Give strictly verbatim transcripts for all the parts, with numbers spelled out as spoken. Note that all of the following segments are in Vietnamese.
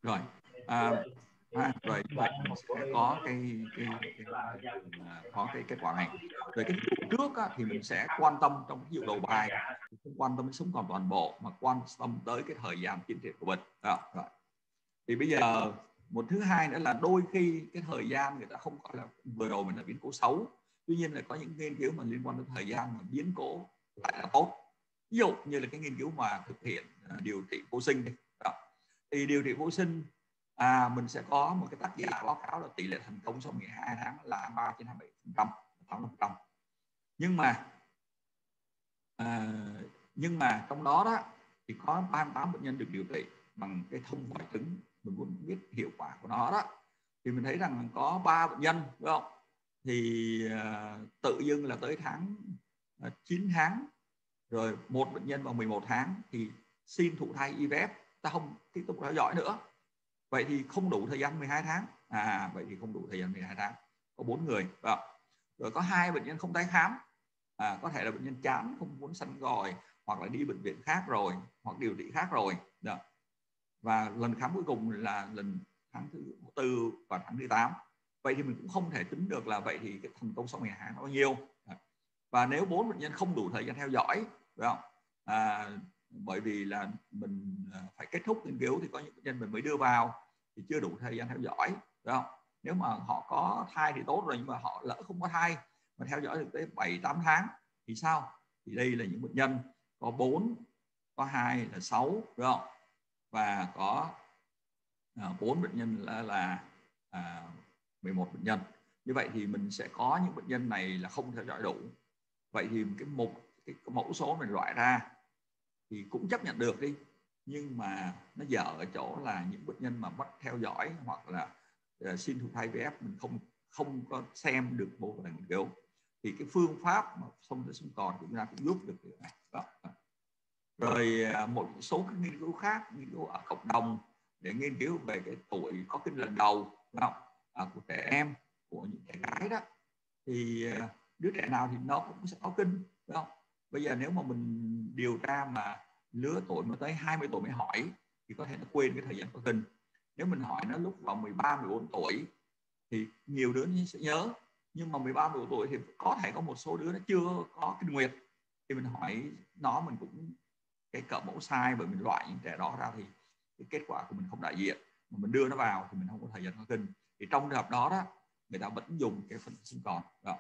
Rồi à, à, rồi vậy mình sẽ có cái cái, cái, cái có cái kết quả này. Rồi cái ví dụ trước á, thì mình sẽ quan tâm trong ví dụ đầu bài, không quan tâm đến sống còn toàn bộ mà quan tâm tới cái thời gian tiến triển của mình. Đó, rồi. Thì bây giờ một thứ hai nữa là đôi khi cái thời gian người ta không gọi là vừa rồi mình là biến cố xấu, tuy nhiên là có những nghiên cứu mà liên quan đến thời gian mà biến cố lại là tốt. Ví dụ như là cái nghiên cứu mà thực hiện điều trị vô sinh đi. Đó. Thì điều trị vô sinh à, mình sẽ có một cái tác giả báo cáo là tỷ lệ thành công sau mười hai tháng là ba trên hai mươi bảy phần trăm, tám mươi phần trăm. Nhưng mà à, nhưng mà trong đó đó thì có ba mươi tám bệnh nhân được điều trị bằng cái thông vòi trứng. Mình muốn biết hiệu quả của nó đó, thì mình thấy rằng có ba bệnh nhân, đúng không? Thì uh, tự dưng là tới tháng uh, chín tháng, rồi một bệnh nhân vào mười một tháng thì xin thụ thai i vê ép, ta không tiếp tục theo dõi nữa. Vậy thì không đủ thời gian mười hai tháng. À, vậy thì không đủ thời gian mười hai tháng. Có bốn người. Đó. Rồi có hai bệnh nhân không tái khám. À, có thể là bệnh nhân chán, không muốn săn gòi, hoặc là đi bệnh viện khác rồi, hoặc điều trị khác rồi. Đó. Và lần khám cuối cùng là lần tháng thứ tư và tháng thứ tám. Vậy thì mình cũng không thể tính được là vậy thì cái thành công sau mười hai tháng bao nhiêu. Và nếu bốn bệnh nhân không đủ thời gian theo dõi, phải không? À, bởi vì là mình phải kết thúc nghiên cứu, thì có những bệnh nhân mình mới đưa vào thì chưa đủ thời gian theo dõi, phải không? Nếu mà họ có thai thì tốt rồi, nhưng mà họ lỡ không có thai mà theo dõi được tới bảy tám tháng thì sao? Thì đây là những bệnh nhân có bốn, có hai là sáu, phải không? Và có bốn à, bệnh nhân là, là à, mười một bệnh nhân. Như vậy thì mình sẽ có những bệnh nhân này là không theo dõi đủ. Vậy thì cái một cái mẫu số mình loại ra thì cũng chấp nhận được đi, nhưng mà nó dở ở chỗ là những bệnh nhân mà mất theo dõi hoặc là uh, xin thụ thai i vê ép mình không không có xem được bộ phận nghiên cứu, thì cái phương pháp mà không thể sống còn chúng ta cũng giúp được điều này. Đó. Rồi uh, một số các nghiên cứu khác, nghiên cứu ở cộng đồng để nghiên cứu về cái tuổi có kinh lần đầu, không? À, của trẻ em, của những trẻ gái đó, thì uh, đứa trẻ nào thì nó cũng sẽ có kinh, đúng không? Bây giờ nếu mà mình điều tra mà lứa tuổi mà tới hai mươi tuổi mới hỏi thì có thể nó quên cái thời gian có kinh. Nếu mình hỏi nó lúc vào mười ba, mười bốn tuổi thì nhiều đứa sẽ nhớ, nhưng mà mười ba, mười bốn tuổi thì có thể có một số đứa nó chưa có kinh nguyệt, thì mình hỏi nó mình cũng cái cỡ mẫu sai, bởi mình loại những trẻ đó ra thì cái kết quả của mình không đại diện, mà mình đưa nó vào thì mình không có thời gian có kinh. Thì trong trường hợp đó đó người ta vẫn dùng cái phân tích sống còn đó.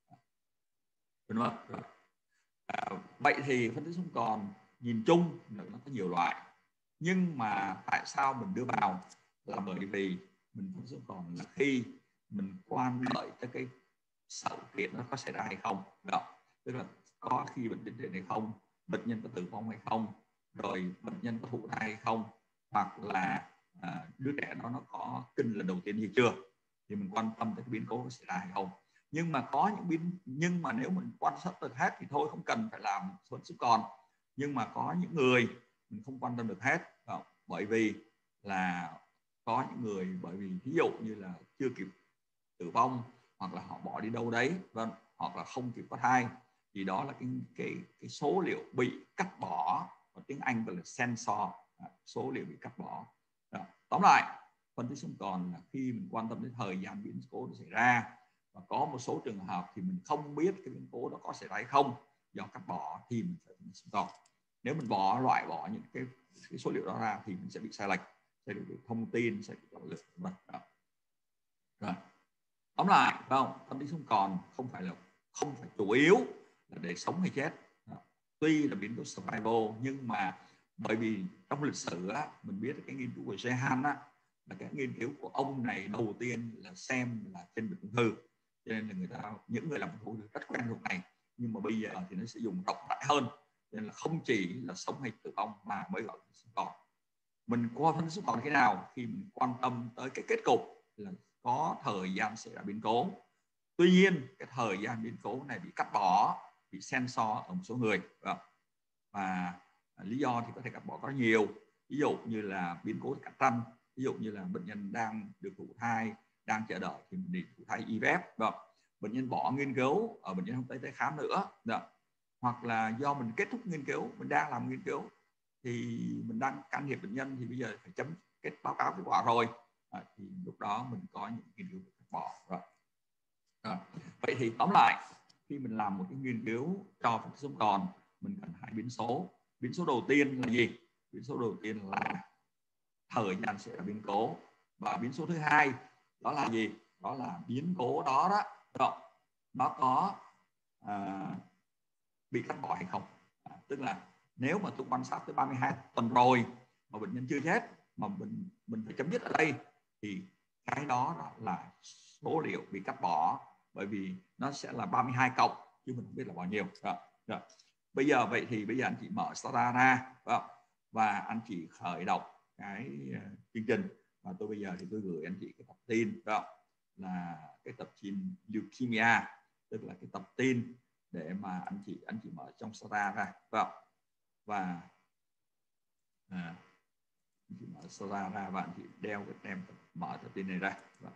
Đúng không? À, vậy thì phân tích sống còn nhìn chung là nó có nhiều loại, nhưng mà tại sao mình đưa vào là bởi vì mình phân tích sống còn là khi mình quan đợi tới cái sự kiện nó có xảy ra hay không. Đó. Tức là có khi bệnh tiến triển hay không, bệnh nhân có tử vong hay không, rồi bệnh nhân có thụ thai hay không, hoặc là à, đứa trẻ đó nó có kinh lần đầu tiên hay chưa, thì mình quan tâm tới cái biến cố có xảy ra hay không. Nhưng mà có những biến nhưng mà nếu mình quan sát được hết thì thôi, không cần phải làm phân tích còn. Nhưng mà có những người mình không quan tâm được hết, không? Bởi vì là có những người bởi vì ví dụ như là chưa kịp tử vong, hoặc là họ bỏ đi đâu đấy, vâng, hoặc là không kịp có thai, thì đó là cái cái cái số liệu bị cắt bỏ, và tiếng Anh gọi là censor, số liệu bị cắt bỏ. Đó. Tóm lại, phân tích sống còn là khi mình quan tâm đến thời gian biến cố xảy ra, và có một số trường hợp thì mình không biết cái biến cố đó có xảy ra hay không do cắt bỏ, thì mình phải phân tích sống còn. Nếu mình bỏ loại bỏ những cái, cái số liệu đó ra thì mình sẽ bị sai lệch, sẽ bị thông tin, sẽ bị bạo lực, vân vân. Rồi. Tóm lại, phải không? Phân tích sống còn không phải là không phải chủ yếu là để sống hay chết. Đó. Tuy là biến cố survival, nhưng mà bởi vì trong lịch sử á, mình biết cái nghiên cứu của Jehan á, là cái nghiên cứu của ông này đầu tiên là xem là trên bệnh ung thư, cho nên là người ta những người làm ung thư rất quen thuộc này. Nhưng mà bây giờ thì nó sẽ dùng rộng rãi hơn, cho nên là không chỉ là sống hay tử vong mà mới gọi là sống còn. Mình qua phân tích sống còn thế nào khi mình quan tâm tới cái kết cục là có thời gian xảy ra biến cố. Tuy nhiên cái thời gian biến cố này bị cắt bỏ, bị censor ở một số người, và lý do thì có thể cắt bỏ có nhiều. Ví dụ như là biến cố cắt răng, ví dụ như là bệnh nhân đang được thụ thai, đang chờ đợi thì mình đi thụ thai i vê ép, bệnh nhân bỏ nghiên cứu, ở bệnh nhân không tới tới khám nữa, hoặc là do mình kết thúc nghiên cứu, mình đang làm nghiên cứu thì mình đang can thiệp bệnh nhân thì bây giờ phải chấm cái báo cáo kết quả rồi à, thì lúc đó mình có những nghiên cứu cắt bỏ rồi. À, vậy thì tóm lại khi mình làm một cái nghiên cứu cho phân tích sống còn, mình cần hai biến số. Biến số đầu tiên là gì? Biến số đầu tiên là thời gian sẽ là biến cố, và biến số thứ hai đó là gì? Đó là biến cố đó đó, đó nó có à, bị cắt bỏ hay không. À, tức là nếu mà tôi quan sát tới ba mươi hai tuần rồi mà bệnh nhân chưa chết, mà mình mình phải chấm dứt ở đây, thì cái đó, đó là số liệu bị cắt bỏ, bởi vì nó sẽ là ba mươi hai cộng chứ mình không biết là bao nhiêu. Rồi, rồi. Bây giờ vậy thì bây giờ anh chị mở Stata ra và anh chị khởi động cái uh, chương trình, và tôi bây giờ thì tôi gửi anh chị cái tập tin đó, là cái tập tin leukemia, tức là cái tập tin để mà anh chị anh chị mở trong Stata ra đó. Và à, anh chị mở Stata ra và anh chị đeo cái tem mở tập tin này ra đó.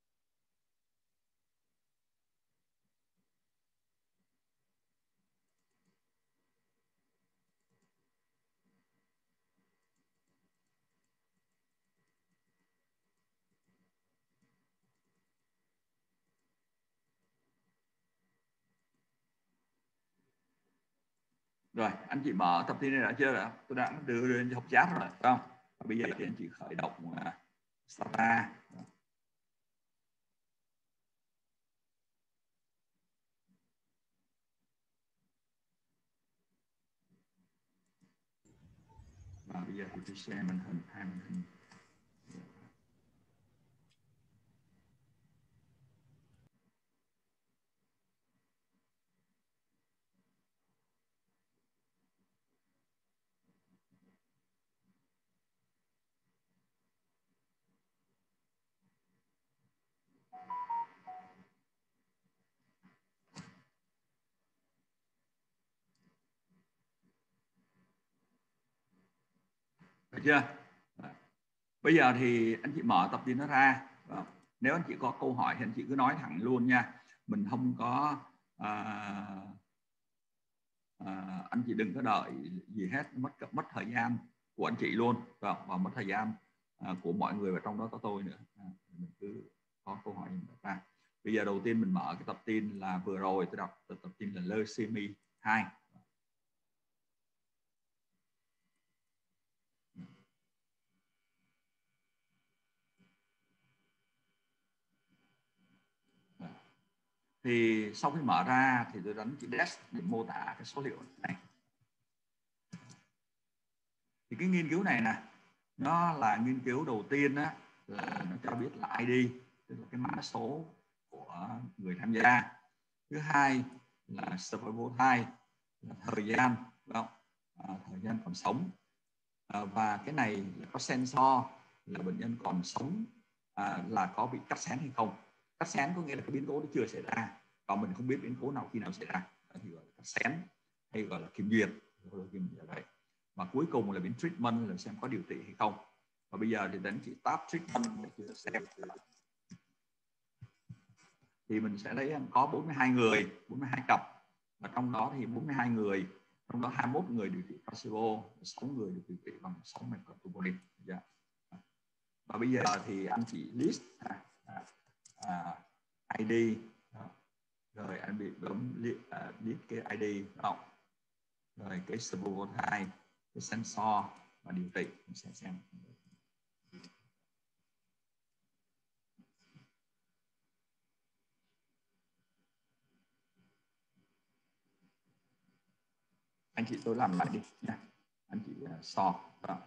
Rồi, anh chị mở tập tin này đã chưa? Đã? Tôi đã đưa lên học chat rồi, phải không? Và bây giờ thì anh chị khởi động uh, Stata. Và bây giờ thì tôi share màn hình, hai màn hình. Được chưa? Bây giờ thì anh chị mở tập tin nó ra. Nếu anh chị có câu hỏi thì anh chị cứ nói thẳng luôn nha. Mình không có à, à, anh chị đừng có đợi gì hết, mất mất thời gian của anh chị luôn và mất thời gian à, của mọi người, và trong đó có tôi nữa. À, mình cứ có câu hỏi gì ra. Bây giờ đầu tiên mình mở cái tập tin là vừa rồi tôi đọc tập, tập tin là leucemia hai. Thì sau khi mở ra thì tôi đánh chữ dash để mô tả cái số liệu này. Thì cái nghiên cứu này nè, nó là nghiên cứu đầu tiên á, là nó cho biết là i đê, tức là cái mã số của người tham gia. Thứ hai là survival time, là thời gian, đúng không? À, thời gian còn sống. À, và cái này là có sensor là bệnh nhân còn sống, à, là có bị cắt xén hay không. Cắt xén có nghĩa là cái biến cố nó chưa xảy ra, còn mình không biết biến cố nào khi nào xảy ra thì gọi là cắt xén, hay gọi là kiểm duyệt, kiểm duyệt đấy. Và cuối cùng là biến treatment, là xem có điều trị hay không. Và bây giờ thì đến chị tab treatment để chị xem, thì mình sẽ thấy có bốn mươi hai người, bốn mươi hai cặp, và trong đó thì bốn mươi hai người, trong đó hai mươi mốt người điều trị placebo, sáu người được điều trị bằng sáu methylphenidate. Yeah. Và bây giờ thì anh chị list à, à, à, i đê, rồi anh bị bấm list, à, list cái i đê không, rồi cái survival time, cái sensor và điều trị. Mình sẽ xem. Anh chị tôi làm lại đi nha, anh chị uh, so đó.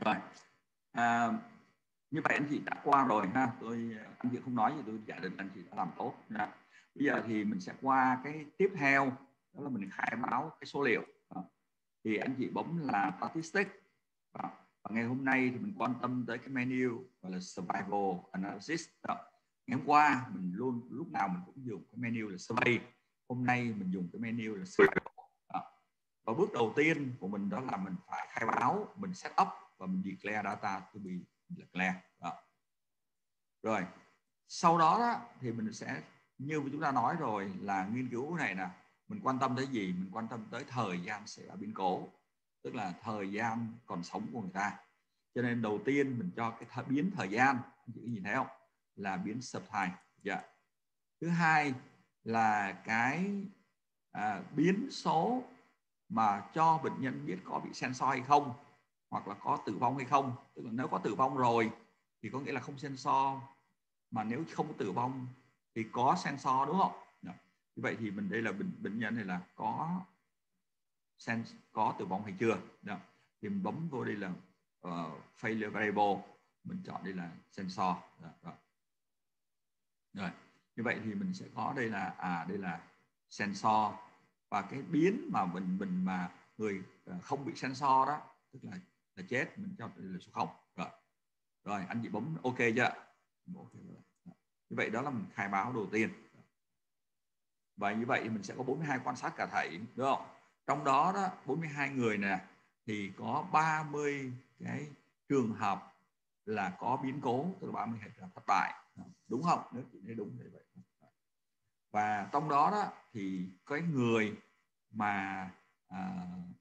Rồi. À, như vậy anh chị đã qua rồi ha, tôi anh chị không nói gì tôi giả định anh chị đã làm tốt nha. Bây giờ thì mình sẽ qua cái tiếp theo, đó là mình khai báo cái số liệu. Đó. Thì anh chị bấm là statistics. Đó. Và ngày hôm nay thì mình quan tâm tới cái menu gọi là survival analysis. Đó. Ngày hôm qua mình luôn lúc nào mình cũng dùng cái menu là survey, hôm nay mình dùng cái menu là survival. Đó. Và bước đầu tiên của mình đó là mình phải khai báo, mình set up và mình declare data to be declare. Đó. Rồi sau đó, đó thì mình sẽ như chúng ta nói rồi là nghiên cứu này nè, mình quan tâm tới gì? Mình quan tâm tới thời gian xảy ra biến cố, tức là thời gian còn sống của người ta. Cho nên đầu tiên mình cho cái thời, biến thời gian, anh chị nhìn thấy không, là biến subtime. Yeah. Thứ hai là cái à, biến số mà cho bệnh nhân biết có bị sensor hay không, hoặc là có tử vong hay không. Tức là nếu có tử vong rồi thì có nghĩa là không sensor, mà nếu không có tử vong thì có sensor, đúng không? Như vậy thì mình đây là bệnh, bệnh nhân này là có sens có tử vong hay chưa. Đó. Thì mình bấm vô đây là uh, failure variable, mình chọn đây là sensor. Đó. Đó. Rồi như vậy thì mình sẽ có đây là à đây là sensor, và cái biến mà mình mình mà người không bị sensor đó tức là là chết, mình cho đây là số không. Rồi rồi anh chị bấm ok chưa? Okay. Như vậy đó là mình khai báo đầu tiên. Và như vậy mình sẽ có bốn mươi hai quan sát cả thảy, đúng không? Trong đó đó bốn mươi hai người nè thì có ba mươi cái trường hợp là có biến cố, tức là ba mươi trường hợp thất bại, đúng không? Nếu chị thấy đúng thì vậy. Và trong đó đó thì cái người mà à,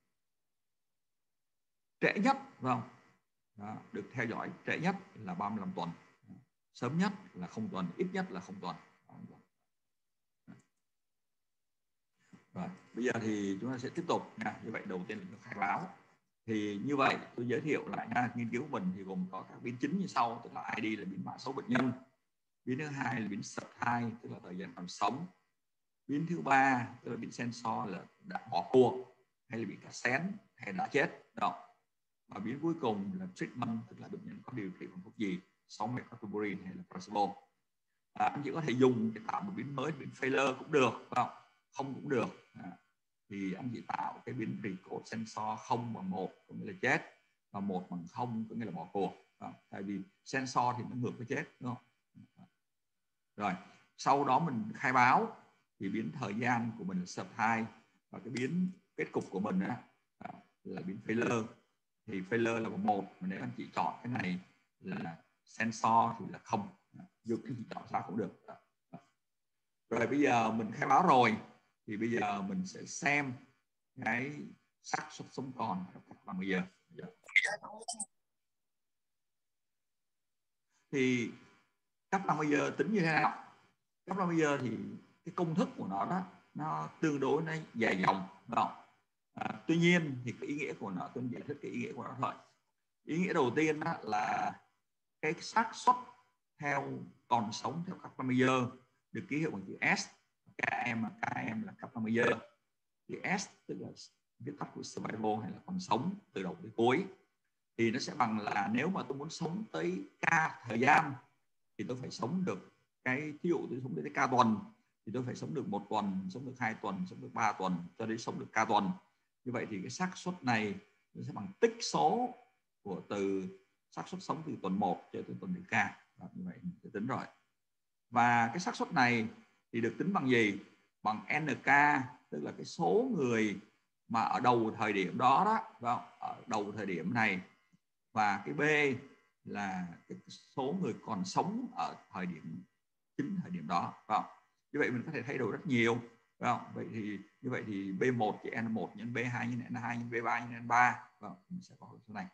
trễ nhất, đúng không? Đó, được theo dõi trễ nhất là ba mươi lăm tuần, sớm nhất là không tuần, ít nhất là không tuần. Rồi, bây giờ thì chúng ta sẽ tiếp tục nha. Như vậy đầu tiên là khai báo. Thì như vậy tôi giới thiệu lại nha, nghiên cứu của mình thì gồm có các biến chính như sau, tức là i đê là biến mã số bệnh nhân, biến thứ hai là biến subtype tức là thời gian còn sống, biến thứ ba tức là biến sensor là đã bỏ cuộc hay là bị cắt xén hay đã chết đó, và biến cuối cùng là treatment tức là bệnh nhân có điều trị bằng thuốc gì, sống methylphenidate hay là placebo. À, anh chỉ có thể dùng để tạo một biến mới, biến failure cũng được, không không cũng được. À, thì anh chỉ tạo cái biến record sensor không và một có nghĩa là chết, và một bằng không có nghĩa là bỏ cuộc. À, tại vì sensor thì nó ngược với chết, đúng không? Rồi sau đó mình khai báo thì biến thời gian của mình là subtype, và cái biến kết cục của mình á, là biến failure. Thì failure là một, mà nếu anh chị chọn cái này là sensor thì là không, dù anh chị chọn sao cũng được. Rồi bây giờ mình khai báo rồi thì bây giờ mình sẽ xem cái xác suất sống còn bằng bây giờ. Thì cấp năm bây giờ tính như thế nào? Cấp năm bây giờ thì cái công thức của nó đó nó tương đối nó dài dòng, đúng không? À, tuy nhiên thì cái ý nghĩa của nó, tôi giải thích cái ý nghĩa của nó thôi. Ý nghĩa đầu tiên đó là cái xác suất theo còn sống theo cấp năm bây giờ được ký hiệu bằng chữ S, km km là cấp năm bây giờ. Thì S tức là viết tắt của survival hay là còn sống từ đầu tới cuối, thì nó sẽ bằng là nếu mà tôi muốn sống tới k thời gian thì tôi phải sống được cái ví dụ tôi sống tới k tuần thì tôi phải sống được một tuần, sống được hai tuần, sống được ba tuần cho đến sống được k tuần. Như vậy thì cái xác suất này nó sẽ bằng tích số của từ xác suất sống từ tuần một cho tới tuần thứ k. Đó, như vậy mình sẽ tính rồi. Và cái xác suất này thì được tính bằng gì? Bằng nk, tức là cái số người mà ở đầu thời điểm đó đó, ở đầu thời điểm này, và cái B là cái số người còn sống ở thời điểm chính thời điểm đó. Không? Như vậy mình có thể thay đổi rất nhiều. Không? Vậy thì như vậy thì B một chỉ N một nhân B hai nhân N hai nhân B ba nhân N ba. Không? Mình sẽ có số này.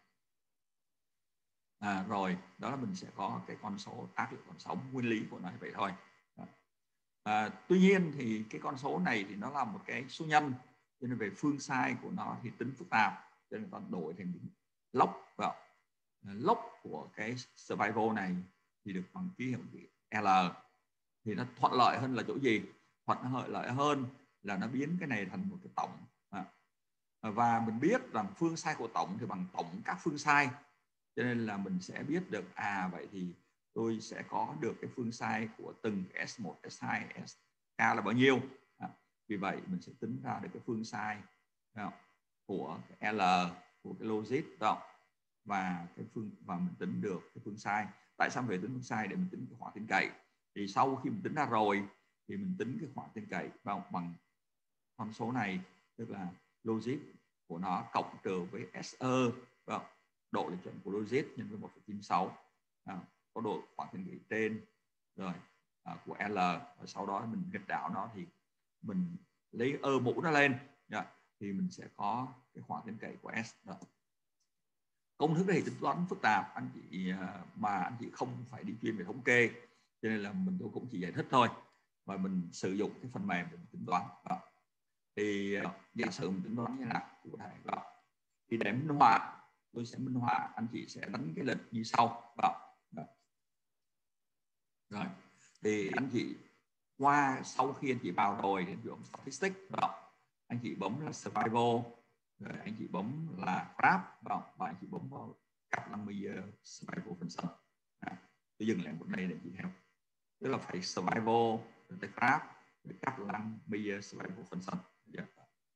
À, rồi đó là mình sẽ có cái con số tác dụng còn sống, nguyên lý của nó như vậy thôi. À, tuy nhiên thì cái con số này thì nó là một cái số nhân, cho nên về phương sai của nó thì tính phức tạp, cho nên ta đổi thành log. Vào log của cái survival này thì được bằng ký hiệu L, thì nó thuận lợi hơn là chỗ gì? Thuận lợi hơn là nó biến cái này thành một cái tổng. À, và mình biết rằng phương sai của tổng thì bằng tổng các phương sai, cho nên là mình sẽ biết được à vậy thì tôi sẽ có được cái phương sai của từng S một, S hai, S K là bao nhiêu. À, vì vậy mình sẽ tính ra được cái phương sai của cái L của cái logic đó, và cái phương và mình tính được cái phương sai. Tại sao phải tính phương sai? Để mình tính cái khoảng tin cậy. Thì sau khi mình tính ra rồi thì mình tính cái khoảng tin cậy bằng bằng con số này, tức là logic của nó cộng trừ với S E, độ lệch chuẩn của logic nhân với một phẩy chín sáu, à, có độ khoảng tin cậy trên rồi à, của L, và sau đó mình nghịch đảo nó thì mình lấy ơ mũ nó lên, yeah, thì mình sẽ có cái khoảng tin cậy của S đó. Công thức này tính toán phức tạp anh chị, mà anh chị không phải đi chuyên về thống kê, cho nên là mình tôi cũng chỉ giải thích thôi, và mình sử dụng cái phần mềm để mình tính toán đó. Thì giả sử mình tính toán như nào cụ thể đó. Thì để minh họa, tôi sẽ minh họa, anh chị sẽ đánh cái lịch như sau đó. Đó. Rồi thì anh chị qua sau khi anh chị vào rồi thì anh chị bấm statistics đó, anh chị bấm là survival, rồi anh chị bấm là graph đó, và anh chị bấm vào cắt năm mươi survival function. À, tôi dừng lại một đây để chị theo, tức là phải survival rồi tới graph rồi cắt năm mươi survival function. Yeah.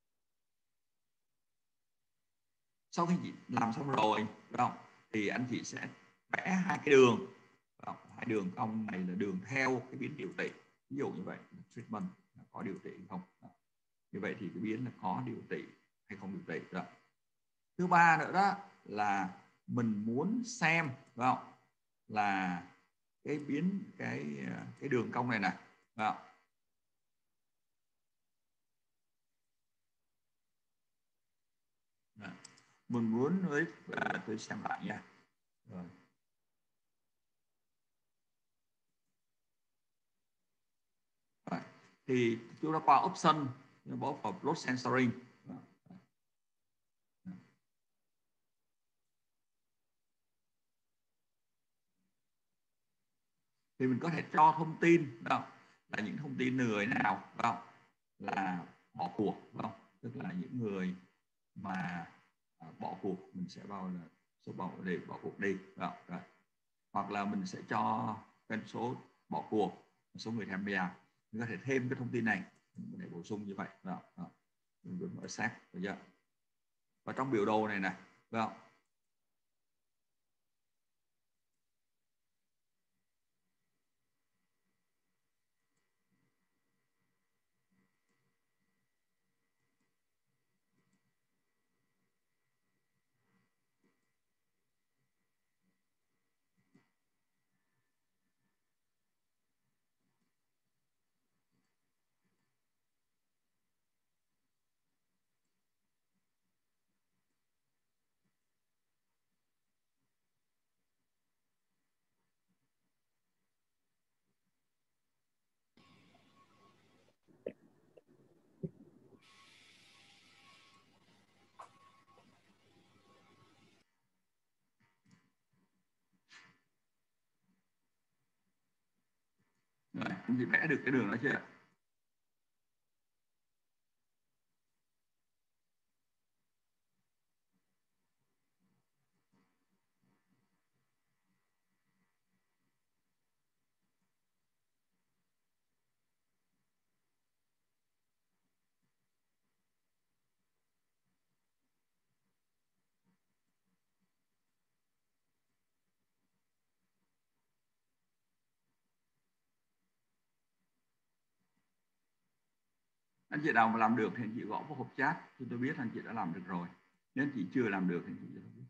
Sau khi chị làm xong rồi đó, thì anh chị sẽ vẽ hai cái đường đó, hai đường cong này là đường theo cái biến điều trị, ví dụ như vậy treatment có điều trị không đó. Như vậy thì cái biến là có điều trị hay không điều trị đó. Thứ ba nữa đó là mình muốn xem phải không, là cái biến cái cái đường cong này này đó. Đó. Mình muốn với à, tôi xem lại nha. Rồi. Rồi. Thì chúng ta qua option bấm vào plot sensoring. Đó. Thì mình có thể cho thông tin đó, là những thông tin người nào đó, là bỏ cuộc không, tức là những người mà à, bỏ cuộc mình sẽ vào là số bỏ để bỏ cuộc đi đó. Rồi. Hoặc là mình sẽ cho cái số bỏ cuộc, số người tham gia, mình có thể thêm cái thông tin này, mình có thể bổ sung như vậy đó. Đó. Mình bấm ở sát rồi chưa? Và trong biểu đồ này này phải không? Rồi, anh chị vẽ được cái đường đó chưa? Anh chị nào mà làm được thì anh chị gõ vào hộp chat thì tôi biết anh chị đã làm được rồi. Nếu anh chị chưa làm được thì anh chị biết.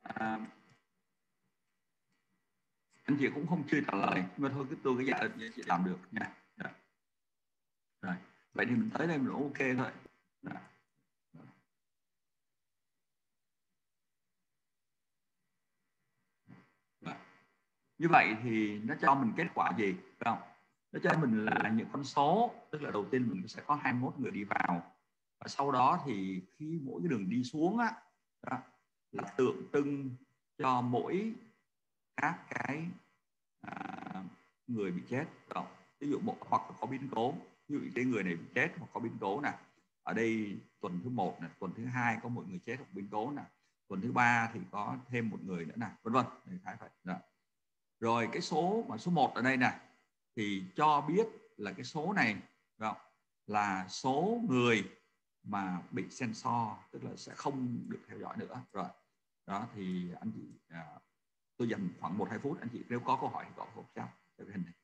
À, anh chị cũng không chưa trả lời, nhưng mà thôi cứ tôi cái giải anh chị làm được nha. Rồi. Rồi vậy thì mình tới đây mình ok thôi. Rồi. Rồi. Như vậy thì nó cho mình kết quả gì, phải không? Nó cho mình là những con số, tức là đầu tiên mình sẽ có hai mươi mốt người đi vào, và sau đó thì khi mỗi cái đường đi xuống á, đó, là tượng trưng cho mỗi các cái à, người bị chết đó. Ví dụ một hoặc có biến cố, ví dụ cái người này bị chết hoặc có biến cố nè, ở đây tuần thứ một này, tuần thứ hai có một người chết hoặc biến cố nè, tuần thứ ba thì có thêm một người nữa nè, vân vân. Rồi cái số mà số một ở đây nè thì cho biết là cái số này không? Là số người mà bị sensor, tức là sẽ không được theo dõi nữa. Rồi đó thì anh chị à, tôi dành khoảng một hai phút, anh chị nếu có câu hỏi thì có hỗ trợ cho cái hình này.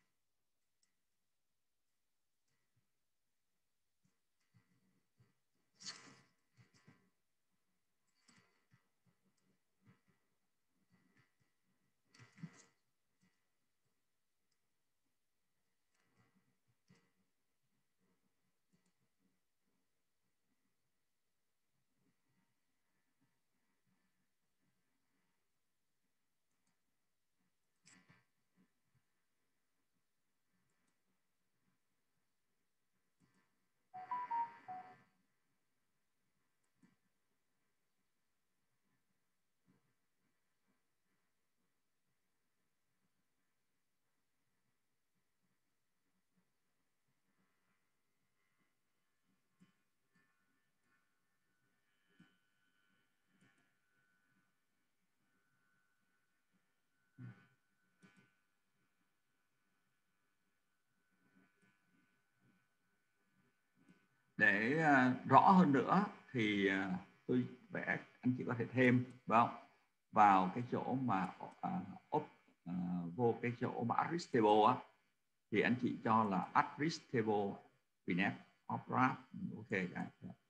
Để uh, rõ hơn nữa thì uh, tôi vẽ, anh chị có thể thêm vào vào cái chỗ mà uh, op, uh, vô cái chỗ mà address table á, thì anh chị cho là address table vnet opera, ok cái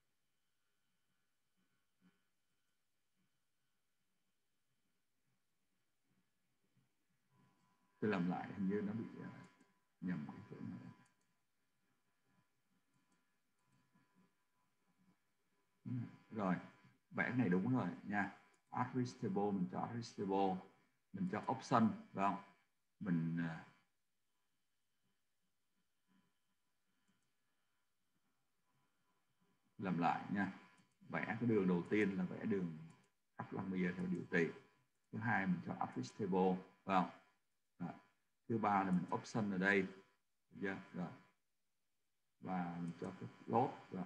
tôi làm lại, hình như nó bị uh, nhầm cái chỗ này. Rồi vẽ này đúng rồi nha, address table mình cho address table, mình cho option phải không, mình uh, làm lại nha. Vẽ cái đường đầu tiên là vẽ đường Kaplan-Meier theo điều trị, thứ hai mình cho address table phải không? Rồi. Thứ ba là mình option ở đây, yeah. Rồi. Và mình cho cái load rồi.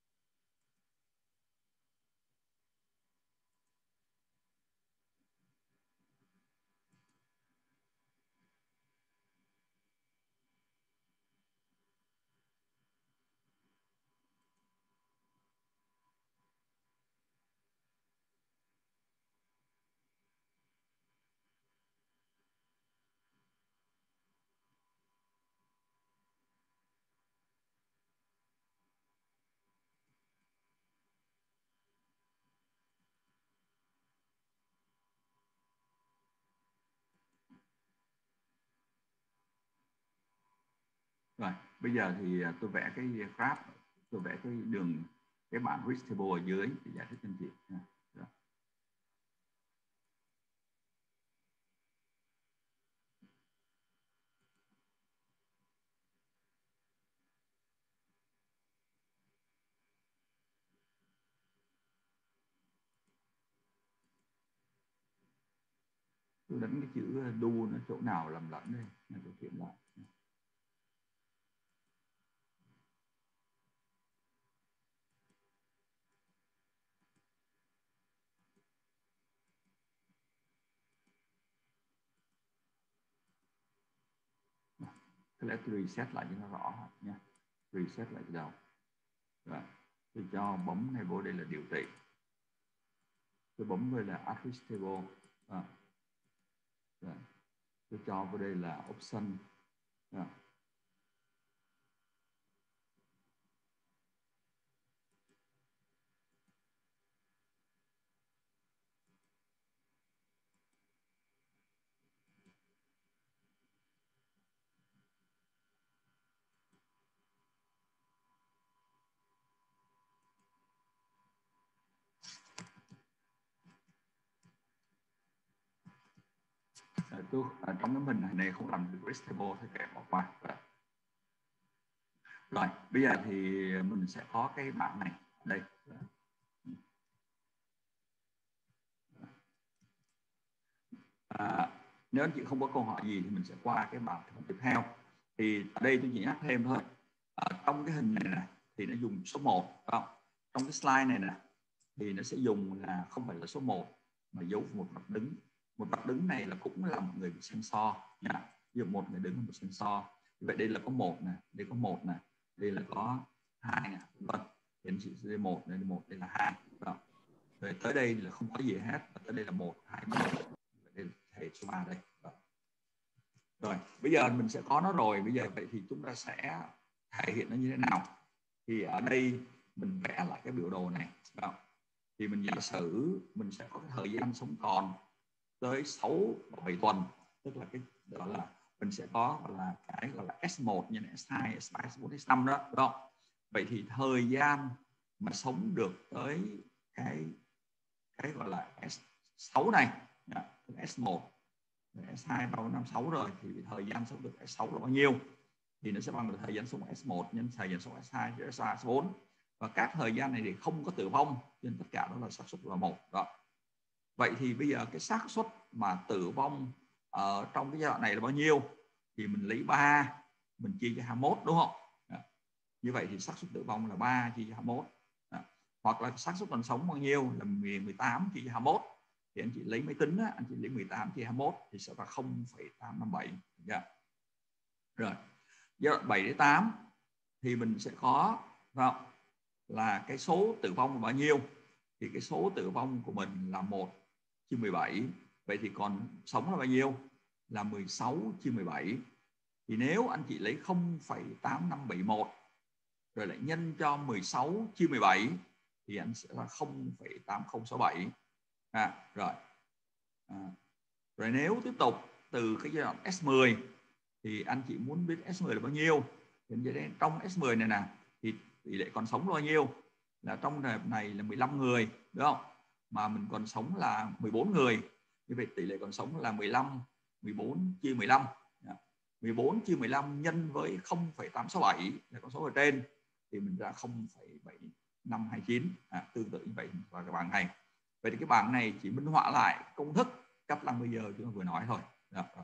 Rồi, bây giờ thì tôi vẽ cái graph, tôi vẽ cái đường, cái bảng risk table ở dưới để giải thích cho anh chị. Rồi. Tôi đánh cái chữ do nó chỗ nào lầm lẫn đây, này tôi kiểm lại. Thế lẽ tôi reset lại cho nó rõ nha, reset lại từ đầu. Rồi. Tôi cho bấm này vô đây là điều trị, tôi bấm đây là address table. À. Rồi. Tôi cho vào đây là option. À. tôi ở trong cái mình này không làm được list table thì kẻ bỏ qua. Rồi bây giờ thì mình sẽ có cái bảng này đây. À, nếu anh chị không có câu hỏi gì thì mình sẽ qua cái bảng tiếp theo. Thì ở đây tôi chỉ nhắc thêm thôi, ở trong cái hình này này thì nó dùng số một, không? Trong cái slide này nè thì nó sẽ dùng là không phải là số một mà dấu một mặt đứng. Một mặt đứng này là cũng là một người bị sensor nha. Ví dụ một người đứng là một sensor. Vậy đây là có một nè, đây có một nè, đây là có hai nè, vâng. Thì anh chị sẽ đây một, đây là một, đây là hai. Rồi tới đây là không có gì hết, tới đây là một, hai, ba. Đây là hệ số ba đây. Rồi bây giờ mình sẽ có nó rồi, bây giờ vậy thì chúng ta sẽ thể hiện nó như thế nào? Thì ở đây mình vẽ lại cái biểu đồ này. Đó. Thì mình giả sử mình sẽ có cái thời gian sống còn tới sáu và bảy tuần, tức là cái đó là mình sẽ có gọi là cái gọi là S một nhân S hai, S ba, S bốn, S năm đó, đúng không? Vậy thì thời gian mà sống được tới cái cái gọi là S sáu này, S một, S hai, ba, bốn, năm, sáu rồi thì thời gian sống được S sáu là bao nhiêu? Thì nó sẽ bằng thời gian sống S một nhân thời gian sống S hai, S ba, S bốn. Và các thời gian này thì không có tử vong, nên tất cả đó là xác suất là một. Đó. Vậy thì bây giờ cái xác suất mà tử vong ở trong cái giai đoạn này là bao nhiêu? Thì mình lấy ba, mình chia cho hai mươi mốt, đúng không? Đó. Như vậy thì xác suất tử vong là ba chia cho hai mươi mốt. Đó. Hoặc là xác suất còn sống bao nhiêu là mười tám chia cho hai mươi mốt. Thì anh chị lấy máy tính á, anh chị lấy mười tám chia hai mươi mốt thì sẽ là không phẩy tám năm bảy. Yeah. Rồi giai đoạn bảy đến tám thì mình sẽ có không? Là cái số tử vong là bao nhiêu? Thì cái số tử vong của mình là một chia mười bảy. Vậy thì còn sống là bao nhiêu? Là mười sáu chia mười bảy. Thì nếu anh chị lấy không phẩy tám năm bảy mốt rồi lại nhân cho mười sáu chia mười bảy thì anh sẽ là không phẩy tám không sáu bảy. À, rồi. À, rồi nếu tiếp tục từ cái giai đoạn S mười thì anh chị muốn biết S mười là bao nhiêu? Thì trong S mười này nè thì tỷ lệ còn sống là bao nhiêu? Là trong đợt này là mười lăm người, đúng không? Mà mình còn sống là mười bốn người. Như vậy tỷ lệ còn sống là mười lăm, mười bốn chia mười lăm. mười bốn chia mười lăm nhân với không phẩy tám sáu bảy là con số ở trên thì mình ra không phẩy bảy năm hai chín. À, tương tự như vậy vào cái bảng này. Vậy thì cái bảng này chỉ minh họa lại công thức cấp năm bây giờ chúng ta vừa nói thôi. Đó, đó.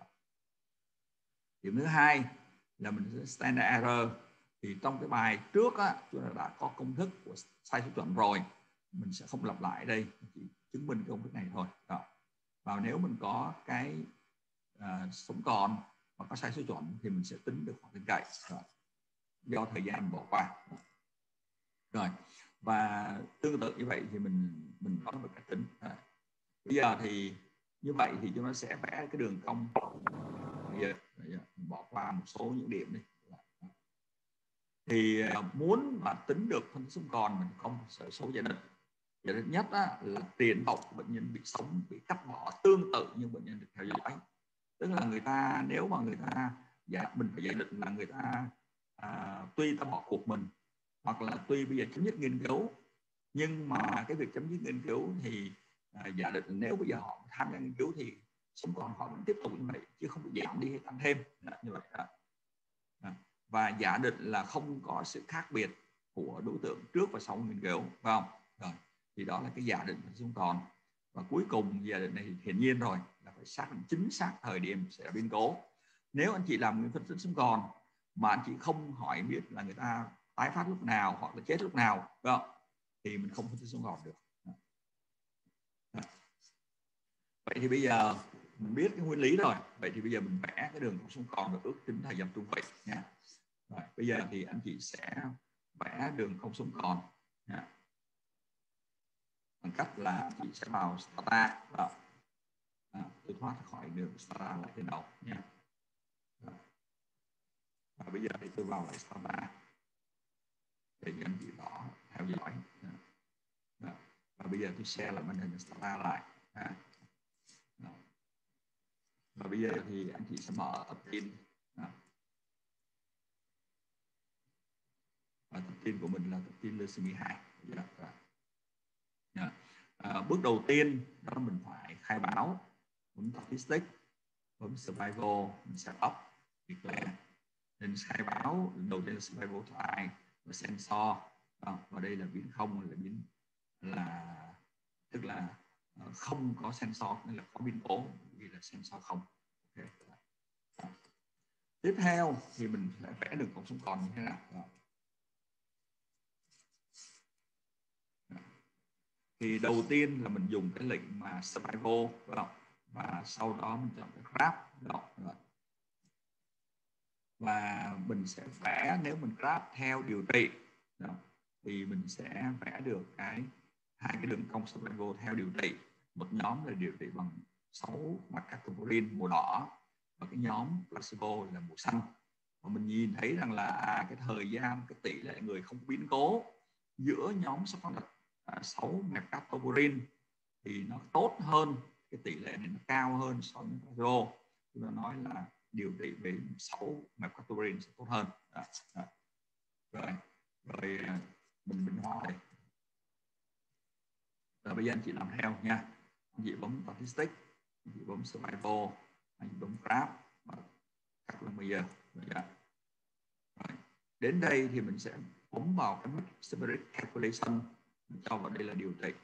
Điểm thứ hai là mình sẽ standard error. Thì trong cái bài trước á, chúng ta đã có công thức của sai số chuẩn rồi, mình sẽ không lặp lại đây, chỉ chứng minh công thức này thôi. Đó. Và nếu mình có cái uh, sống còn và có sai số chuẩn thì mình sẽ tính được khoảng tin cậy. Rồi. Do thời gian bỏ qua. Rồi. Và tương tự như vậy thì mình mình có một cách tính. Rồi. Bây giờ thì như vậy thì chúng ta sẽ vẽ cái đường cong. Bây giờ, bây giờ mình bỏ qua một số những điểm đi. Thì muốn mà tính được phân tích sống còn mình có một số giả định. Giả định nhất á, là tiền vọng của bệnh nhân bị sống bị cắt bỏ tương tự như bệnh nhân được theo dõi. Tức là người ta nếu mà người ta dạ, mình phải giả định là người ta à, tuy ta bỏ cuộc mình hoặc là tuy bây giờ chấm dứt nghiên cứu, nhưng mà cái việc chấm dứt nghiên cứu thì à, giả định nếu bây giờ họ tham gia nghiên cứu thì sống còn họ vẫn tiếp tục như vậy chứ không bị giảm đi hay tăng thêm. Đó, như vậy đó. Đó. Và giả định là không có sự khác biệt của đối tượng trước và sau nghiên cứu, phải không? Rồi, thì đó là cái giả định sống còn. Và cuối cùng giả định này thì hiển nhiên rồi là phải xác định chính xác thời điểm xảy ra biến cố. Nếu anh chị làm phân tích sống còn mà anh chị không hỏi biết là người ta tái phát lúc nào hoặc là chết lúc nào, phải không? Thì mình không phân tích sống còn được. Đó. Vậy thì bây giờ mình biết cái nguyên lý rồi. Vậy thì bây giờ mình vẽ cái đường sống còn và ước tính thời gian trung bình nha. Rồi, bây giờ thì anh chị sẽ vẽ đường không sống còn nha. Bằng cách là chị sẽ vào Stata. Đó. À, tôi thoát khỏi đường Stata lại trên đầu nha. Đó. Và bây giờ thì tôi vào lại Stata để anh chị rõ theo dõi. Đó. Và bây giờ tôi share lại màn hình Stata lại. Đó. Và bây giờ thì anh chị sẽ mở tập tin. Đó. Và tập tin của mình là tập tin leucemia hai. À, bước đầu tiên đó là mình phải khai báo một statistic. bấm survival, mình set up declare, nên khai báo đầu tiên là survival type và sensor, và đây là biến không, là biến là tức là không có sensor, nên là có biến cố vì là sensor không. Okay. Tiếp theo thì mình sẽ vẽ đường cong sống còn như thế nào. Đó. Thì đầu tiên là mình dùng cái lệnh mà survival, đó. Và sau đó mình chọn cái graph, đó. Đó. Và mình sẽ vẽ, nếu mình graph theo điều trị, đó, thì mình sẽ vẽ được cái hai cái đường cong survival theo điều trị. Một nhóm là điều trị bằng sáu mercaptopurine màu đỏ, và cái nhóm placebo là màu xanh. Và mình nhìn thấy rằng là à, cái thời gian, cái tỷ lệ người không biến cố giữa nhóm sáu mercaptopurine thì nó tốt hơn, cái tỷ lệ này nó cao hơn so với placebo. Chúng ta nói là điều trị về sáu mercaptopurine sẽ tốt hơn. Đó, đó. Rồi, rồi mình minh họa đây. Rồi bây giờ anh chị làm theo nha. Anh chị bấm statistics, anh chị bấm survival, anh chị bấm graph và các lần bây giờ. Rồi, rồi. Đến đây thì mình sẽ bấm vào cái spirit calculation, cho vào đây là điều trị.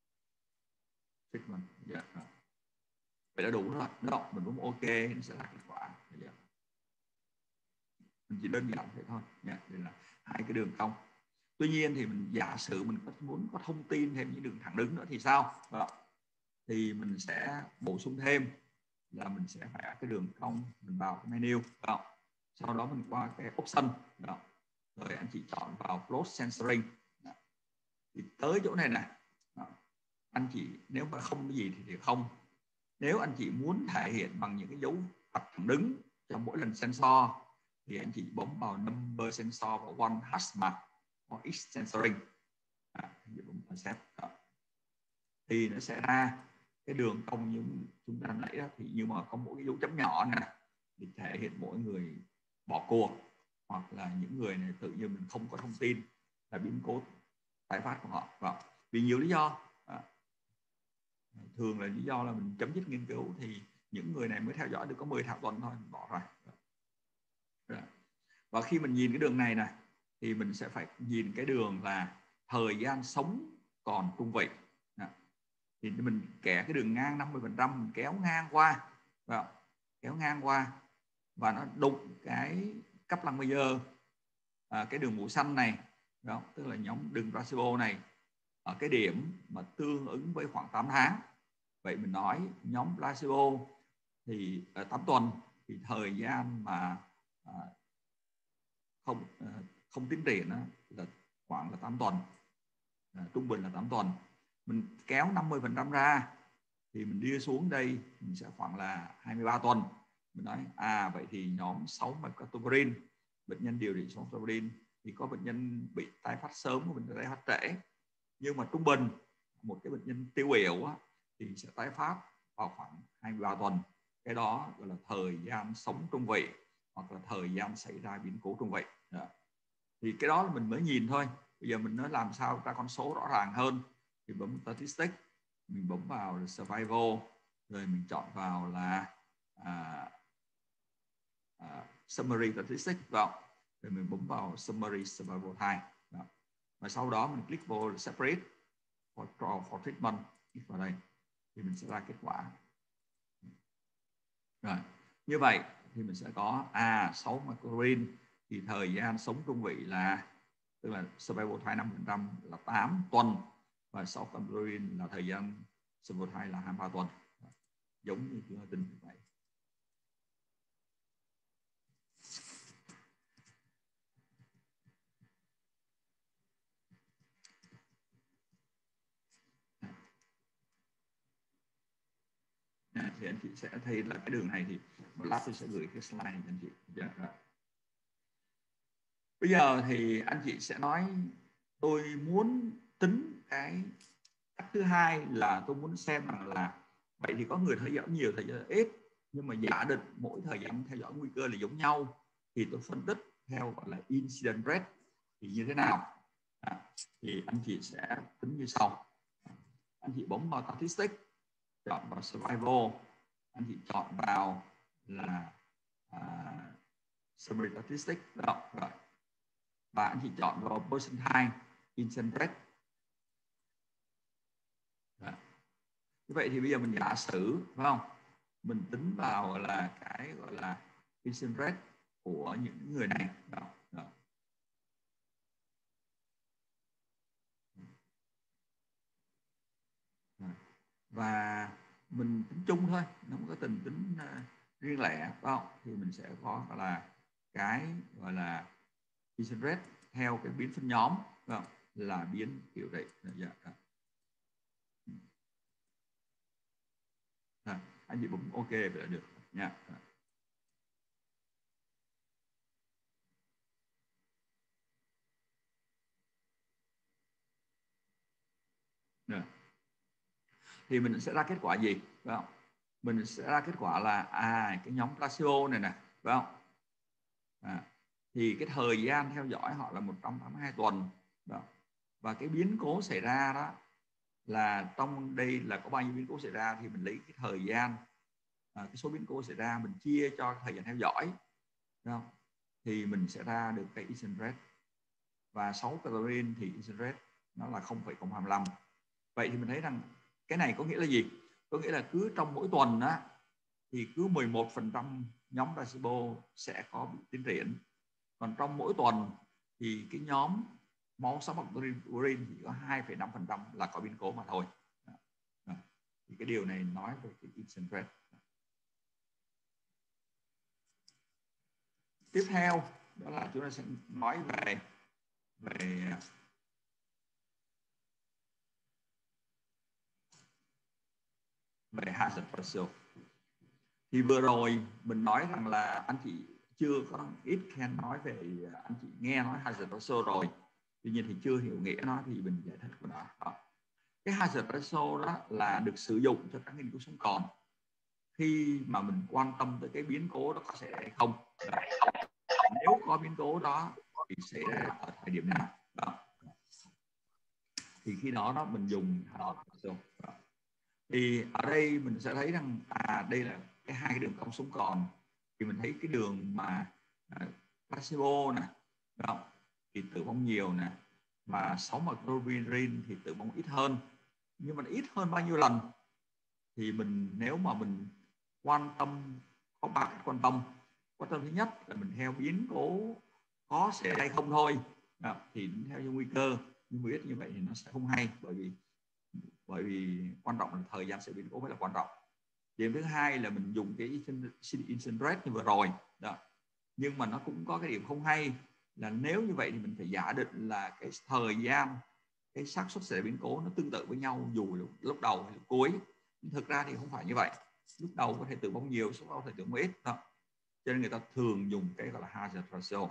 Treatment. Yeah. Vậy đã đủ rồi. Đó, mình bấm OK, nó sẽ là kết quả. Yeah. Mình chỉ đơn giản thế thôi. Yeah. Đây là hai cái đường cong. Tuy nhiên thì mình giả sử mình muốn có thông tin thêm những đường thẳng đứng nữa thì sao? Đó. Thì mình sẽ bổ sung thêm là mình sẽ vẽ cái đường cong, mình vào cái menu. Đó. Sau đó mình qua cái option. Đó. Rồi anh chị chọn vào plot censoring. Đó. Thì tới chỗ này nè, anh chị nếu mà không cái gì thì, thì không. Nếu anh chị muốn thể hiện bằng những cái dấu mặt thẳng đứng trong mỗi lần sensor thì anh chị bấm vào number sensor và one hash mark hoặc x censoring. À, bấm accept. Đó. Thì nó sẽ ra cái đường cong như chúng ta nãy đó, thì nhưng mà có mỗi cái dấu chấm nhỏ này để thể hiện mỗi người bỏ cuộc, hoặc là những người này tự nhiên mình không có thông tin là biến cố tái phát của họ. Đó. Vì nhiều lý do. Đó. Thường là lý do là mình chấm dứt nghiên cứu thì những người này mới theo dõi được có mười thảo tuần thôi, mình bỏ rồi. Đó. Và khi mình nhìn cái đường này nè thì mình sẽ phải nhìn cái đường là thời gian sống còn trung vị. Đó. Thì mình kẻ cái đường ngang năm mươi phần trăm, mình kéo ngang qua. Đó. Kéo ngang qua và nó đụng cái cấp lăng bây giờ à, cái đường màu xanh này. Đó. Tức là nhóm đường placebo này ở cái điểm mà tương ứng với khoảng tám tháng. Vậy mình nói nhóm placebo thì ở tám tuần thì thời gian mà à, không à, không tiến triển đó, là khoảng là tám tuần, à, trung bình là tám tuần. Mình kéo năm mươi phần trăm ra thì mình đi xuống đây mình sẽ khoảng là hai mươi ba tuần. Mình nói à vậy thì nhóm sáu mercaptopurine, bệnh nhân điều trị sáu mercaptopurine thì có bệnh nhân bị tái phát sớm, có bệnh nhân tái phát trễ, nhưng mà trung bình một cái bệnh nhân tiêu biểu á, thì sẽ tái phát vào khoảng hai mươi ba tuần. Cái đó gọi là thời gian sống trung vị hoặc là thời gian xảy ra biến cố trung vị. Đó. Thì cái đó là mình mới nhìn thôi. Bây giờ mình nói làm sao ra con số rõ ràng hơn thì bấm statistics, mình bấm vào survival, rồi mình chọn vào là à, à, summary statistics vào, rồi mình bấm vào summary survival time. Đó. Và sau đó mình click vào separate for, for treatment, click vào đây thì mình sẽ ra kết quả. Rồi như vậy thì mình sẽ có à sáu mercaptopurine thì thời gian sống trung vị là, tức là survival time năm phần trăm là tám tuần, và sáu mercaptopurine là thời gian survival time là hai mươi ba tuần. Giống như chúng ta tin như vậy. Thì anh chị sẽ thấy là cái đường này thì một lát tôi sẽ gửi cái slide này cho anh chị. Yeah. Bây giờ thì anh chị sẽ nói tôi muốn tính cái cách thứ hai là tôi muốn xem rằng là vậy thì có người theo dõi nhiều, theo dõi ít, nhưng mà giả định mỗi thời gian theo dõi nguy cơ là giống nhau thì tôi phân tích theo gọi là incidence rate thì như thế nào. À, thì anh chị sẽ tính như sau. Anh chị bấm vào statistics, chọn vào survival, anh chị chọn vào là à, summary statistics đó. Rồi. Và anh chị chọn vào percentile incidence rate. Đó. Như vậy thì bây giờ mình giả sử, phải không? Mình tính vào là cái gọi là incidence rate của những người này. Đó. Đó. Và mình tính chung thôi, nó không có tình tính uh, riêng lẻ, phải không? Thì mình sẽ có gọi là cái gọi là incidence rate theo cái biến phân nhóm, phải không? Là biến kiểu đấy. Dạ. À, anh chị bấm OK vậy là được nha. Rồi. Thì mình sẽ ra kết quả gì, phải không? Mình sẽ ra kết quả là à cái nhóm placebo này nè, phải không? À, thì cái thời gian theo dõi họ là một trăm tám mươi hai tuần đó. Và cái biến cố xảy ra đó là trong đây là có bao nhiêu biến cố xảy ra thì mình lấy cái thời gian à, cái số biến cố xảy ra mình chia cho thời gian theo dõi đó. Thì mình sẽ ra được cái incidence rate, và sáu calorie thì incidence rate nó là không phẩy không hai lăm. Vậy thì mình thấy rằng cái này có nghĩa là gì? Có nghĩa là cứ trong mỗi tuần á thì cứ mười một phần trăm nhóm placebo sẽ có tiến triển, còn trong mỗi tuần thì cái nhóm máu sống bằng urine chỉ có hai phẩy năm phần trăm là có biến cố mà thôi. Thì cái điều này nói về cái incidence rate. Tiếp theo đó là chúng ta sẽ nói về về về hazard ratio. Thì vừa rồi mình nói rằng là anh chị chưa có ít khen nói về, anh chị nghe nói hazard ratio rồi, tuy nhiên thì chưa hiểu nghĩa nó thì mình giải thích của nó. Đó. Cái hazard ratio đó là được sử dụng cho các nghiên cứu sống còn khi mà mình quan tâm tới cái biến cố đó có xảy ra hay không. Đó. Nếu có biến cố đó thì xảy ra ở thời điểm nào đó, thì khi đó đó mình dùng hazard ratio. Đó. Thì ở đây mình sẽ thấy rằng à đây là cái hai cái đường cong sống còn, thì mình thấy cái đường mà à, placebo nè đó, thì tử vong nhiều nè, mà sáu microvirin thì tử vong ít hơn. Nhưng mà ít hơn bao nhiêu lần thì mình nếu mà mình quan tâm, có ba cái quan tâm. Quan tâm thứ nhất là mình theo biến cố có xảy ra hay không thôi đó, thì theo như nguy cơ, nhưng biết như vậy thì nó sẽ không hay, bởi vì bởi vì quan trọng là thời gian sẽ biến cố mới là quan trọng. Điểm thứ hai là mình dùng cái incidence rate như vừa rồi đó, nhưng mà nó cũng có cái điểm không hay là nếu như vậy thì mình phải giả định là cái thời gian, cái xác suất xảy ra biến cố nó tương tự với nhau dù lúc, lúc đầu hay lúc cuối. Nhưng thực ra thì không phải như vậy, lúc đầu có thể tử vong nhiều, lúc đầu có thể tử vong ít đó. Cho nên người ta thường dùng cái gọi là hazard ratio.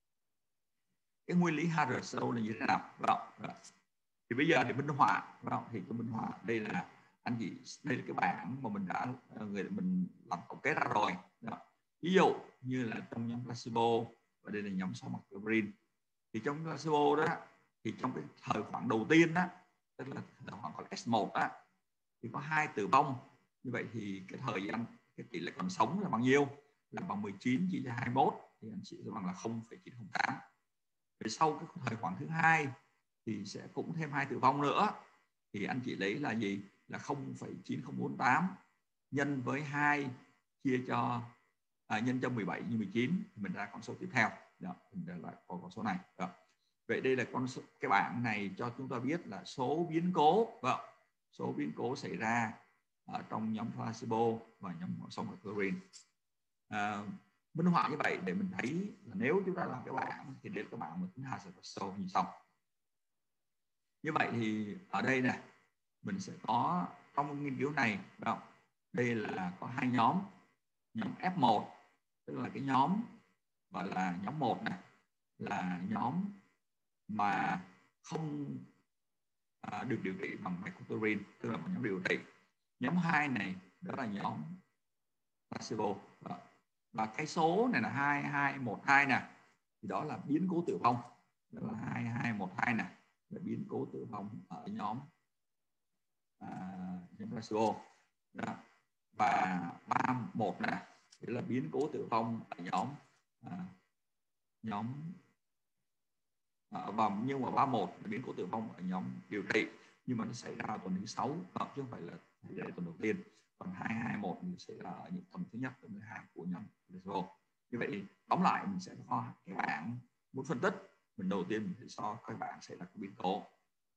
Cái nguyên lý hazard ratio là như thế nào đó. Đó. Thì bây giờ thì minh họa đó. Thì cái minh họa đây là anh chị, đây là cái bảng mà mình đã người mình làm tổng kết ra rồi đó. Ví dụ như là trong nhóm placebo, và đây là nhóm sáu microvirin, thì trong placebo đó thì trong cái thời khoảng đầu tiên đó, tức là thời khoảng gọi là S một đó, thì có hai tử vong. Như vậy thì cái thời gian, cái tỷ lệ còn sống là bao nhiêu? Là bằng mười chín chia cho hai mươi mốt, thì anh chị sẽ bằng là không phẩy chín không tám. Rồi sau cái thời khoảng thứ hai thì sẽ cũng thêm hai tử vong nữa, thì anh chị lấy là gì? Là không phẩy chín không bốn tám nhân với hai chia cho à, nhân cho mười bảy nhân mười chín thì mình ra con số tiếp theo. Đó, mình ra lại con số này. Đó. Vậy đây là con số, cái bảng này cho chúng ta biết là số biến cố, đó, số biến cố xảy ra ở trong nhóm placebo và nhóm song chlorine. À, minh họa như vậy để mình thấy là nếu chúng ta làm cái bảng thì đến các bạn mình tính hazard ratio như sau. Như vậy thì ở đây này mình sẽ có trong nghiên cứu này đó, đây là có hai nhóm. Nhóm F một tức là cái nhóm gọi là nhóm một này là nhóm mà không à, được điều trị bằng meclotorine, tức là một nhóm điều trị. Nhóm hai này đó là nhóm placebo. Đó. Và cái số này là hai hai một hai nè, thì đó là biến cố tử vong, đó là hai hai một hai nè, là biến cố tử vong ở nhóm à, nhóm placebo. Đó. Và ba một nè sẽ là biến cố tử vong ở nhóm à, nhóm à, và nhưng mà ba một là biến cố tử vong ở nhóm điều trị, nhưng mà nó xảy ra ở tuần thứ sáu chứ không phải là xảy ra tuần đầu tiên. Còn hai hai một thì sẽ là ở những tuần thứ nhất, tuần thứ hai của nhóm placebo. Như vậy thì tóm lại mình sẽ có cái bảng muốn phân tích. Mình đầu tiên mình sẽ so các bạn sẽ là cái biến cố.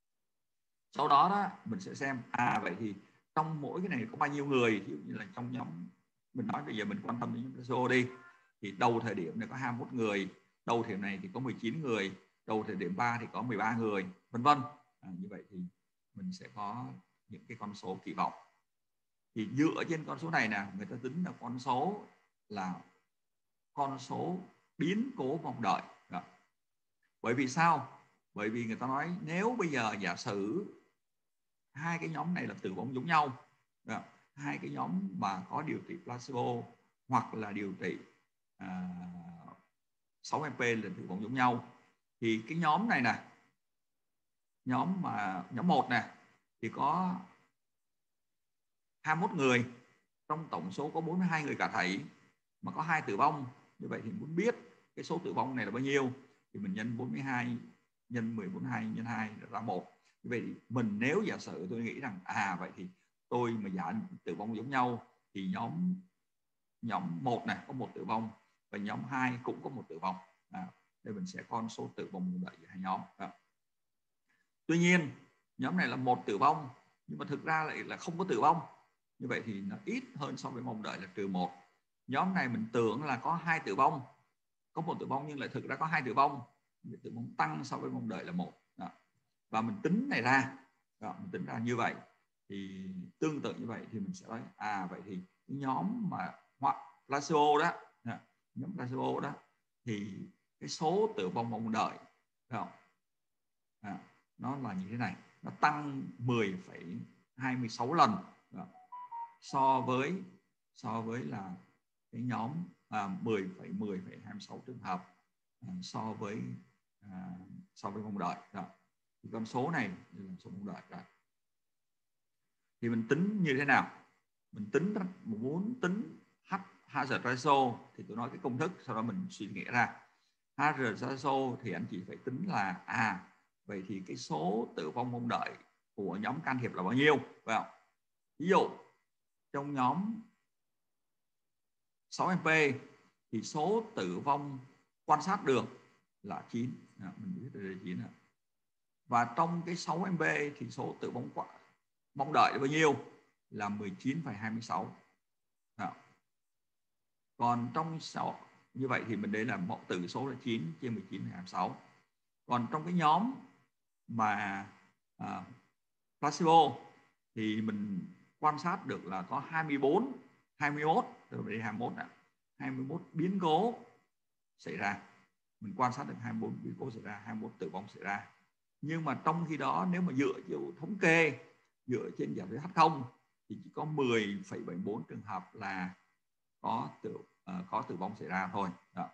Sau đó đó mình sẽ xem à vậy thì trong mỗi cái này có bao nhiêu người, ví dụ như là trong nhóm mình nói bây giờ mình quan tâm đến nhóm placebo đi, thì đầu thời điểm này có hai mươi mốt người, đầu thời điểm này thì có mười chín người, đầu thời điểm ba thì có mười ba người, vân vân. À, như vậy thì mình sẽ có những cái con số kỳ vọng. Thì dựa trên con số này nè, người ta tính là con số là con số biến cố mong đợi. Đó. Bởi vì sao? Bởi vì người ta nói nếu bây giờ giả sử hai cái nhóm này là tử vong giống nhau, đó, hai cái nhóm mà có điều trị placebo hoặc là điều trị à, sáu em pê là tử vong giống nhau, thì cái nhóm này nè, nhóm mà nhóm một nè thì có hai mươi mốt người, trong tổng số có bốn mươi hai người cả thảy mà có hai tử vong. Như vậy thì muốn biết cái số tử vong này là bao nhiêu thì mình nhân bốn mươi hai nhân mười bốn hai nhân hai ra một. Như vậy thì mình nếu giả sử tôi nghĩ rằng à vậy thì tôi mà giả tử vong giống nhau thì nhóm nhóm một này có một tử vong và nhóm hai cũng có một tử vong. À, đây mình sẽ con số tử vong mong đợi giữa hai nhóm. À. Tuy nhiên nhóm này là một tử vong nhưng mà thực ra lại là không có tử vong. Như vậy thì nó ít hơn so với mong đợi là trừ một. Nhóm này mình tưởng là có hai tử vong, có một tử vong nhưng lại thực ra có hai tử vong, tử vong tăng so với mong đợi là một. Đó. Và mình tính này ra, đó, mình tính ra như vậy thì tương tự như vậy thì mình sẽ nói à vậy thì cái nhóm mà hoặc placebo đó, nhóm placebo đó thì cái số tử vong mong đợi đó, à, nó là như thế này, nó tăng mười phẩy hai mươi sáu lần đó, so với so với là cái nhóm à, mười phẩy mười phẩy hai mươi sáu trường hợp à, so với à, so với mong đợi đó. Thì con số này là số mong đợi đó. Thì mình tính như thế nào? Mình tính muốn tính hazard ratio thì tôi nói cái công thức, sau đó mình suy nghĩ ra. Hazard ratio thì anh chị phải tính là à vậy thì cái số tử vong mong đợi của nhóm can thiệp là bao nhiêu, phải không? Ví dụ trong nhóm sáu em pê thì số tử vong quan sát được là chín, à, mình biết là chín. Và trong cái sáu em pê thì số tử vong mong đợi là bao nhiêu? Là mười chín phẩy hai mươi sáu. À. Còn trong sáu như vậy thì mình đấy là mẫu tử số là chín chia mười chín phẩy hai mươi sáu. Còn trong cái nhóm mà à, placebo thì mình quan sát được là có hai mươi bốn, hai mươi mốt, từ đây hai mươi mốt nè, hai mươi mốt biến cố xảy ra. Mình quan sát được hai mươi bốn biến cố xảy ra, hai mươi mốt tử vong xảy ra. Nhưng mà trong khi đó nếu mà dựa vào thống kê, dựa trên giả thuyết H không thì chỉ có mười phẩy bảy mươi bốn trường hợp là có tử uh, có tử vong xảy ra thôi. Đó.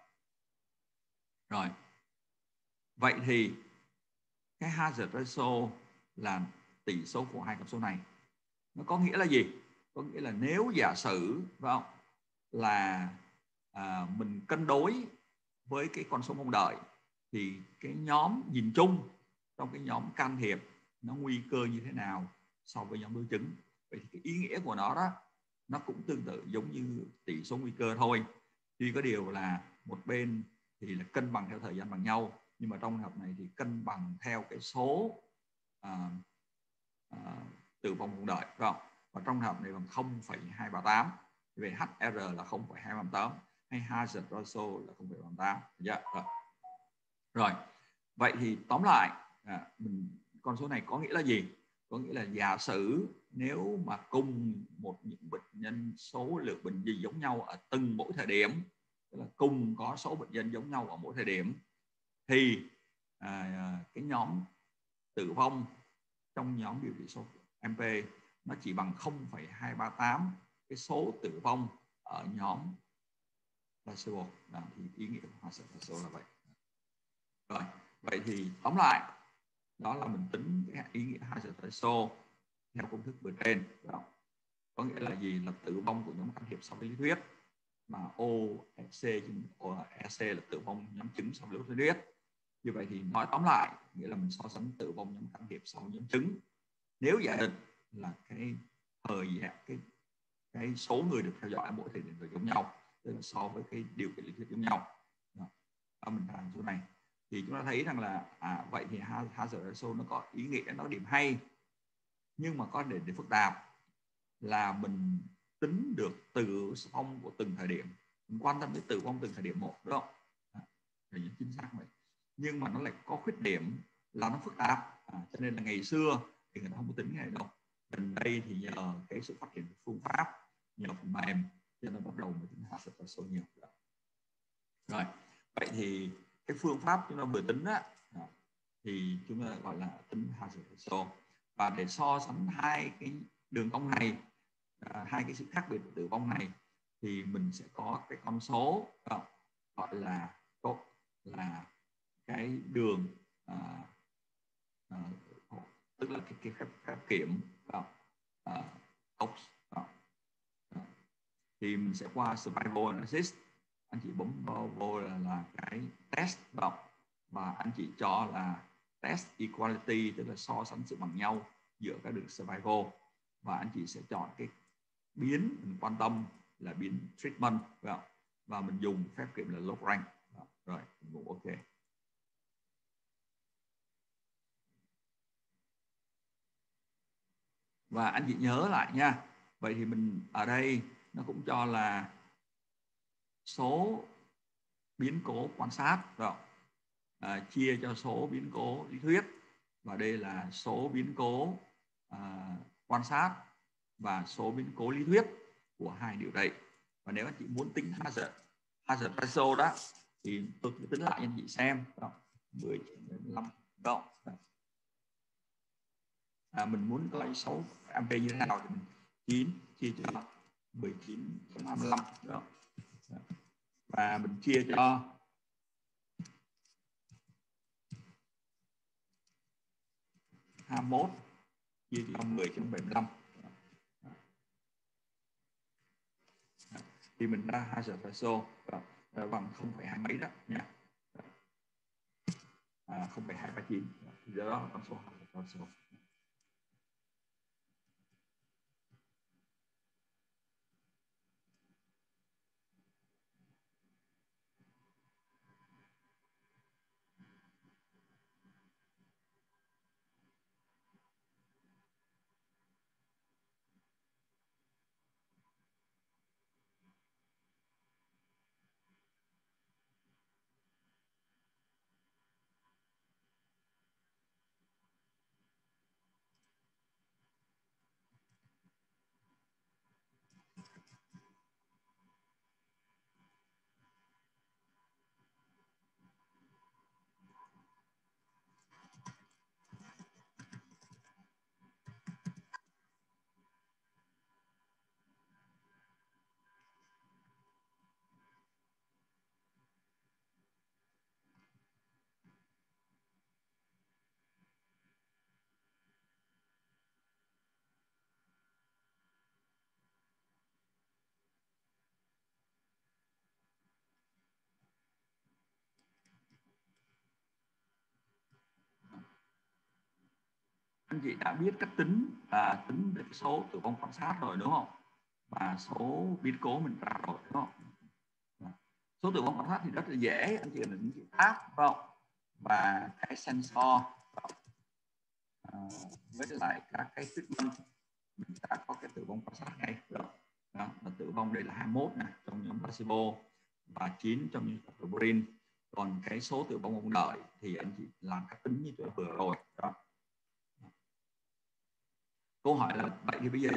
Rồi. Vậy thì cái hazard ratio là tỷ số của hai con số này. Nó có nghĩa là gì? Có nghĩa là nếu giả sử phải không, là à, mình cân đối với cái con số mong đợi thì cái nhóm nhìn chung trong cái nhóm can thiệp nó nguy cơ như thế nào so với nhóm đối chứng. Vậy thì cái ý nghĩa của nó đó nó cũng tương tự giống như tỷ số nguy cơ thôi. Tuy có điều là một bên thì là cân bằng theo thời gian bằng nhau, nhưng mà trong hợp này thì cân bằng theo cái số à, à, tử vong mong đợi, phải không? Và trong hợp này bằng không phẩy hai ba tám, về hát rờ là không phẩy hai ba tám hay hazard ratio là không phẩy ba tám. Yeah. Rồi. Rồi, vậy thì tóm lại à, mình, con số này có nghĩa là gì? Có nghĩa là giả sử nếu mà cùng một những bệnh nhân số lượng bệnh gì giống nhau ở từng mỗi thời điểm, tức là cùng có số bệnh nhân giống nhau ở mỗi thời điểm, thì à, cái nhóm tử vong trong nhóm điều trị số em pê nó chỉ bằng không phẩy hai ba tám cái số tử vong ở nhóm placebo. Đó, thì ý nghĩa của hazard ratio là vậy. Rồi, vậy thì tóm lại đó là mình tính cái ý nghĩa hazard ratio theo công thức vừa trên. Đó. Có nghĩa là gì? Là tử vong của nhóm can thiệp so với lý thuyết. mà O C E C là tử vong nhóm trứng sau lối huyết. Như vậy thì nói tóm lại nghĩa là mình so sánh tử vong nhóm can thiệp sau nhóm trứng. Nếu giả định là cái thời gian cái cái số người được theo dõi mỗi thời điểm là giống nhau, tức là so với cái điều kiện lý thuyết giống nhau. Đó. Đó, mình làm chỗ này thì chúng ta thấy rằng là à, vậy thì hazard ratio nó có ý nghĩa, nó điểm hay, nhưng mà có điểm, điểm phức tạp là mình tính được tử vong của từng thời điểm, mình quan tâm đến tử vong từng thời điểm một, đúng không? À, chính xác vậy. Nhưng mà nó lại có khuyết điểm là nó phức tạp, à, cho nên là ngày xưa thì người ta không có tính cái này đâu. Gần đây thì nhờ cái sự phát triển của phương pháp, nhờ phần mềm, cho nên bắt đầu mới tính hazard ratio nhiều. Rồi, vậy thì cái phương pháp chúng ta vừa tính á, thì chúng ta gọi là tính hazard ratio. Và để so sánh hai cái đường cong này, à, hai cái sự khác biệt của tử vong này, thì mình sẽ có cái con số à, gọi là là cái đường à, à, tức là cái, cái phép, phép kiểm à, à, à, thì mình sẽ qua survival analysis. Anh chị bấm vô, vô là, là cái test động, và anh chị cho là test equality, tức là so sánh sự bằng nhau giữa các đường survival, và anh chị sẽ chọn cái biến mình quan tâm là biến treatment, và mình dùng phép kiểm là log rank. Rồi mình ok. Và anh chị nhớ lại nha, vậy thì mình ở đây nó cũng cho là số biến cố quan sát rồi, à, chia cho số biến cố lý thuyết, và đây là số biến cố à, quan sát và số biến cố lý thuyết của hai điều đấy. Và nếu anh chị muốn tính hazard hazard ratio đó thì tôi tính lại cho anh chị xem. mười đến mười lăm đó. À, mình muốn coi số am pê như thế nào thì mình chín chia cho mười chín chấm hai mươi lăm đó. Và mình chia cho hai mươi mốt chia cho mười chấm bảy mươi lăm thì mình ra hazard ratio bằng không phẩy hai mấy đó nha, à, không phẩy hai ba chín, do đó là con số hazard ratio. Anh chị đã biết cách tính là tính được số tử vong quan sát rồi đúng không? Và số biến cố mình ra rồi đúng không? Số tử vong quan sát thì rất là dễ, anh chị cần định chữ tab không? Và cái sensor à, với lại các cái treatment mình đã có cái tử vong quan sát ngay rồi. Đó, là tử vong đây là hai mươi mốt này trong nhóm placebo và chín trong nhóm heparin. Còn cái số tử vong mong đợi thì anh chị làm cách tính như tôi vừa rồi. Đó. Câu hỏi là vậy thì bây giờ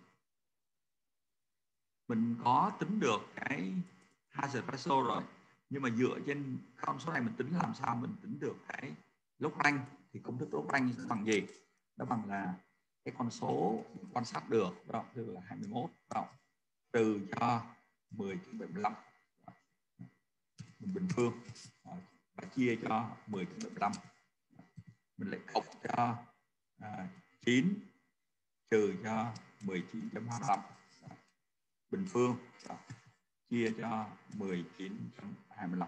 mình có tính được cái hazard ratio rồi, nhưng mà dựa trên con số này mình tính làm sao mình tính được cái log rank, thì công thức log rank nó bằng gì? Nó bằng là cái con số quan sát được đó, tức là hai mươi mốt đó, trừ cho mười chấm bảy mươi lăm mình bình phương đó, và chia cho mười chấm bảy mươi lăm, mình lại cộng cho à, chín trừ cho mười chín chấm hai mươi lăm bình phương đó, chia cho mười chín chấm hai mươi lăm.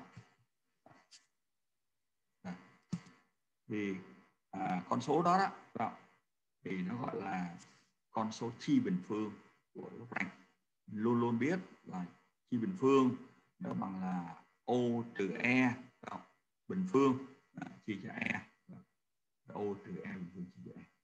Rồi. Thì à, con số đó, đó, đó thì nó gọi là con số chi bình phương của Lagrange. Luôn luôn biết là chi bình phương nó bằng là O trừ E đó, bình phương đó, chia cho E đó. O trừ E bình phương chia cho E.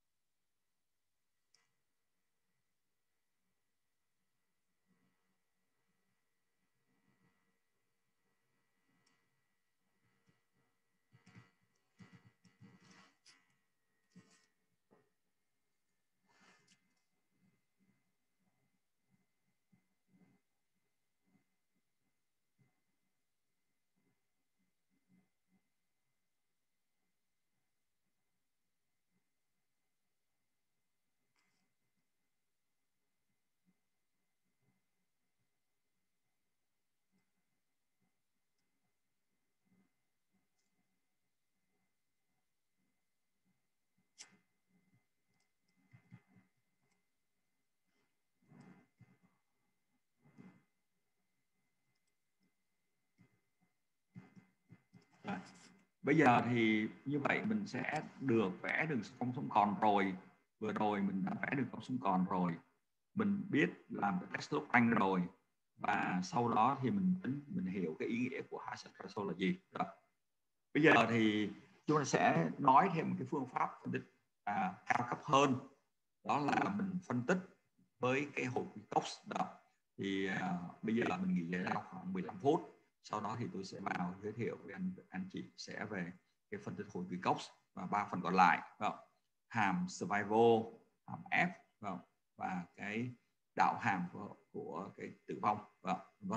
Đấy. Bây giờ thì như vậy mình sẽ được vẽ được con sống còn rồi. Vừa rồi mình đã vẽ được con sống còn rồi, mình biết làm cái test Lagrange rồi, và sau đó thì mình tính mình hiểu cái ý nghĩa của hazard threshold là gì. Rồi. Bây giờ thì chúng ta sẽ nói thêm một cái phương pháp phân tích à, cao cấp hơn, đó là mình phân tích với cái hồi quy Cox đó. Thì à, bây giờ mình nghỉ giải lao khoảng mười lăm phút, sau đó thì tôi sẽ vào giới thiệu với anh anh chị sẽ về cái phân tích hồi quy Cox và ba phần còn lại đó. Hàm survival, hàm F đó, và cái đạo hàm của, của cái tử vong đó. Vâng.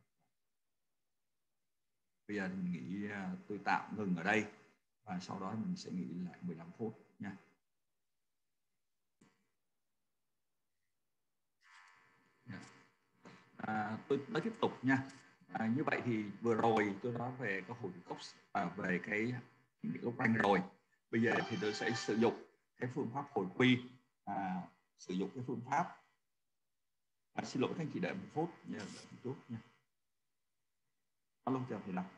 Bây giờ mình nghĩ tôi tạm ngừng ở đây và sau đó mình sẽ nghỉ lại mười lăm phút nha. À, tôi nói tiếp tục nha. À, như vậy thì vừa rồi tôi nói về cái hồi Cox à, về cái Lagrange rồi. Bây giờ thì tôi sẽ sử dụng cái phương pháp hồi quy, à, sử dụng cái phương pháp. À, xin lỗi các anh chị đợi một phút nha, đợi một chút nha. Alo, chào thầy Lâm.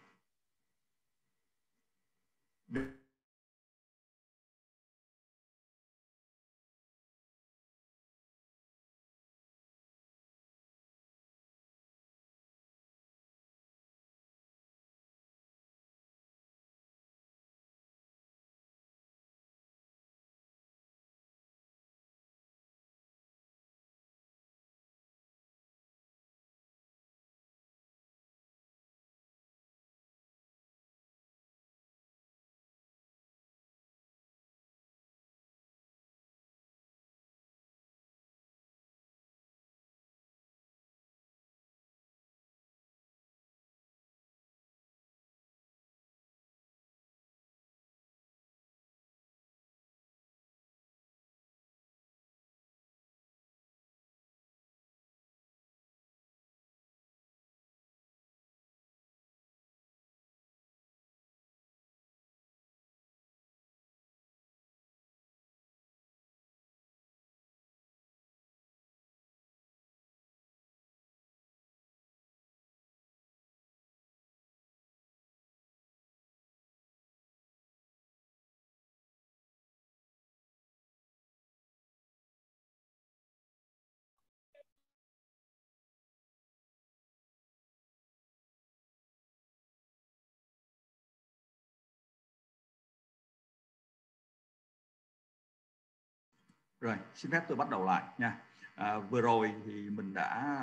Rồi, xin phép tôi bắt đầu lại nha. À, vừa rồi thì mình đã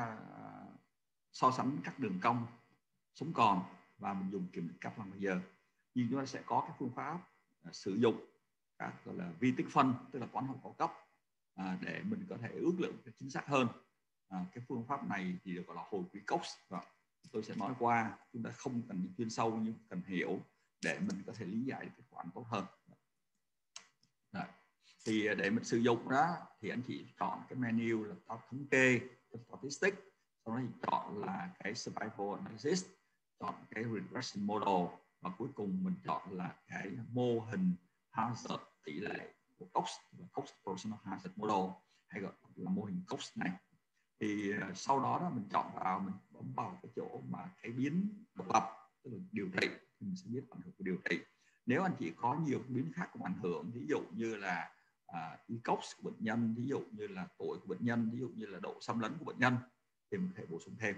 so sánh các đường cong sống còn và mình dùng kiểm định cấp làm bây giờ. Nhưng chúng ta sẽ có cái phương pháp à, sử dụng các gọi là vi tích phân, tức là toán học cao cấp à, để mình có thể ước lượng chính xác hơn. À, cái phương pháp này thì được gọi là hồi quy Cox. Tôi sẽ nói qua, chúng ta không cần đi chuyên sâu nhưng cần hiểu để mình có thể lý giải kết quả tốt hơn. Đấy. Thì để mình sử dụng đó thì anh chị chọn cái menu là thống kê, statistics, sau đó thì chọn là cái survival analysis, chọn cái regression model và cuối cùng mình chọn là cái mô hình hazard tỷ lệ của Cox, Cox Proportional Hazard Model hay gọi là mô hình Cox này. Thì sau đó đó mình chọn vào, mình bấm vào cái chỗ mà cái biến độc lập, tức là điều trị, thì mình sẽ biết ảnh hưởng của điều trị. Nếu anh chị có nhiều biến khác cùng ảnh hưởng, ví dụ như là à, e cốc của bệnh nhân, ví dụ như là tuổi của bệnh nhân, ví dụ như là độ xâm lấn của bệnh nhân, thì mình có thể bổ sung thêm.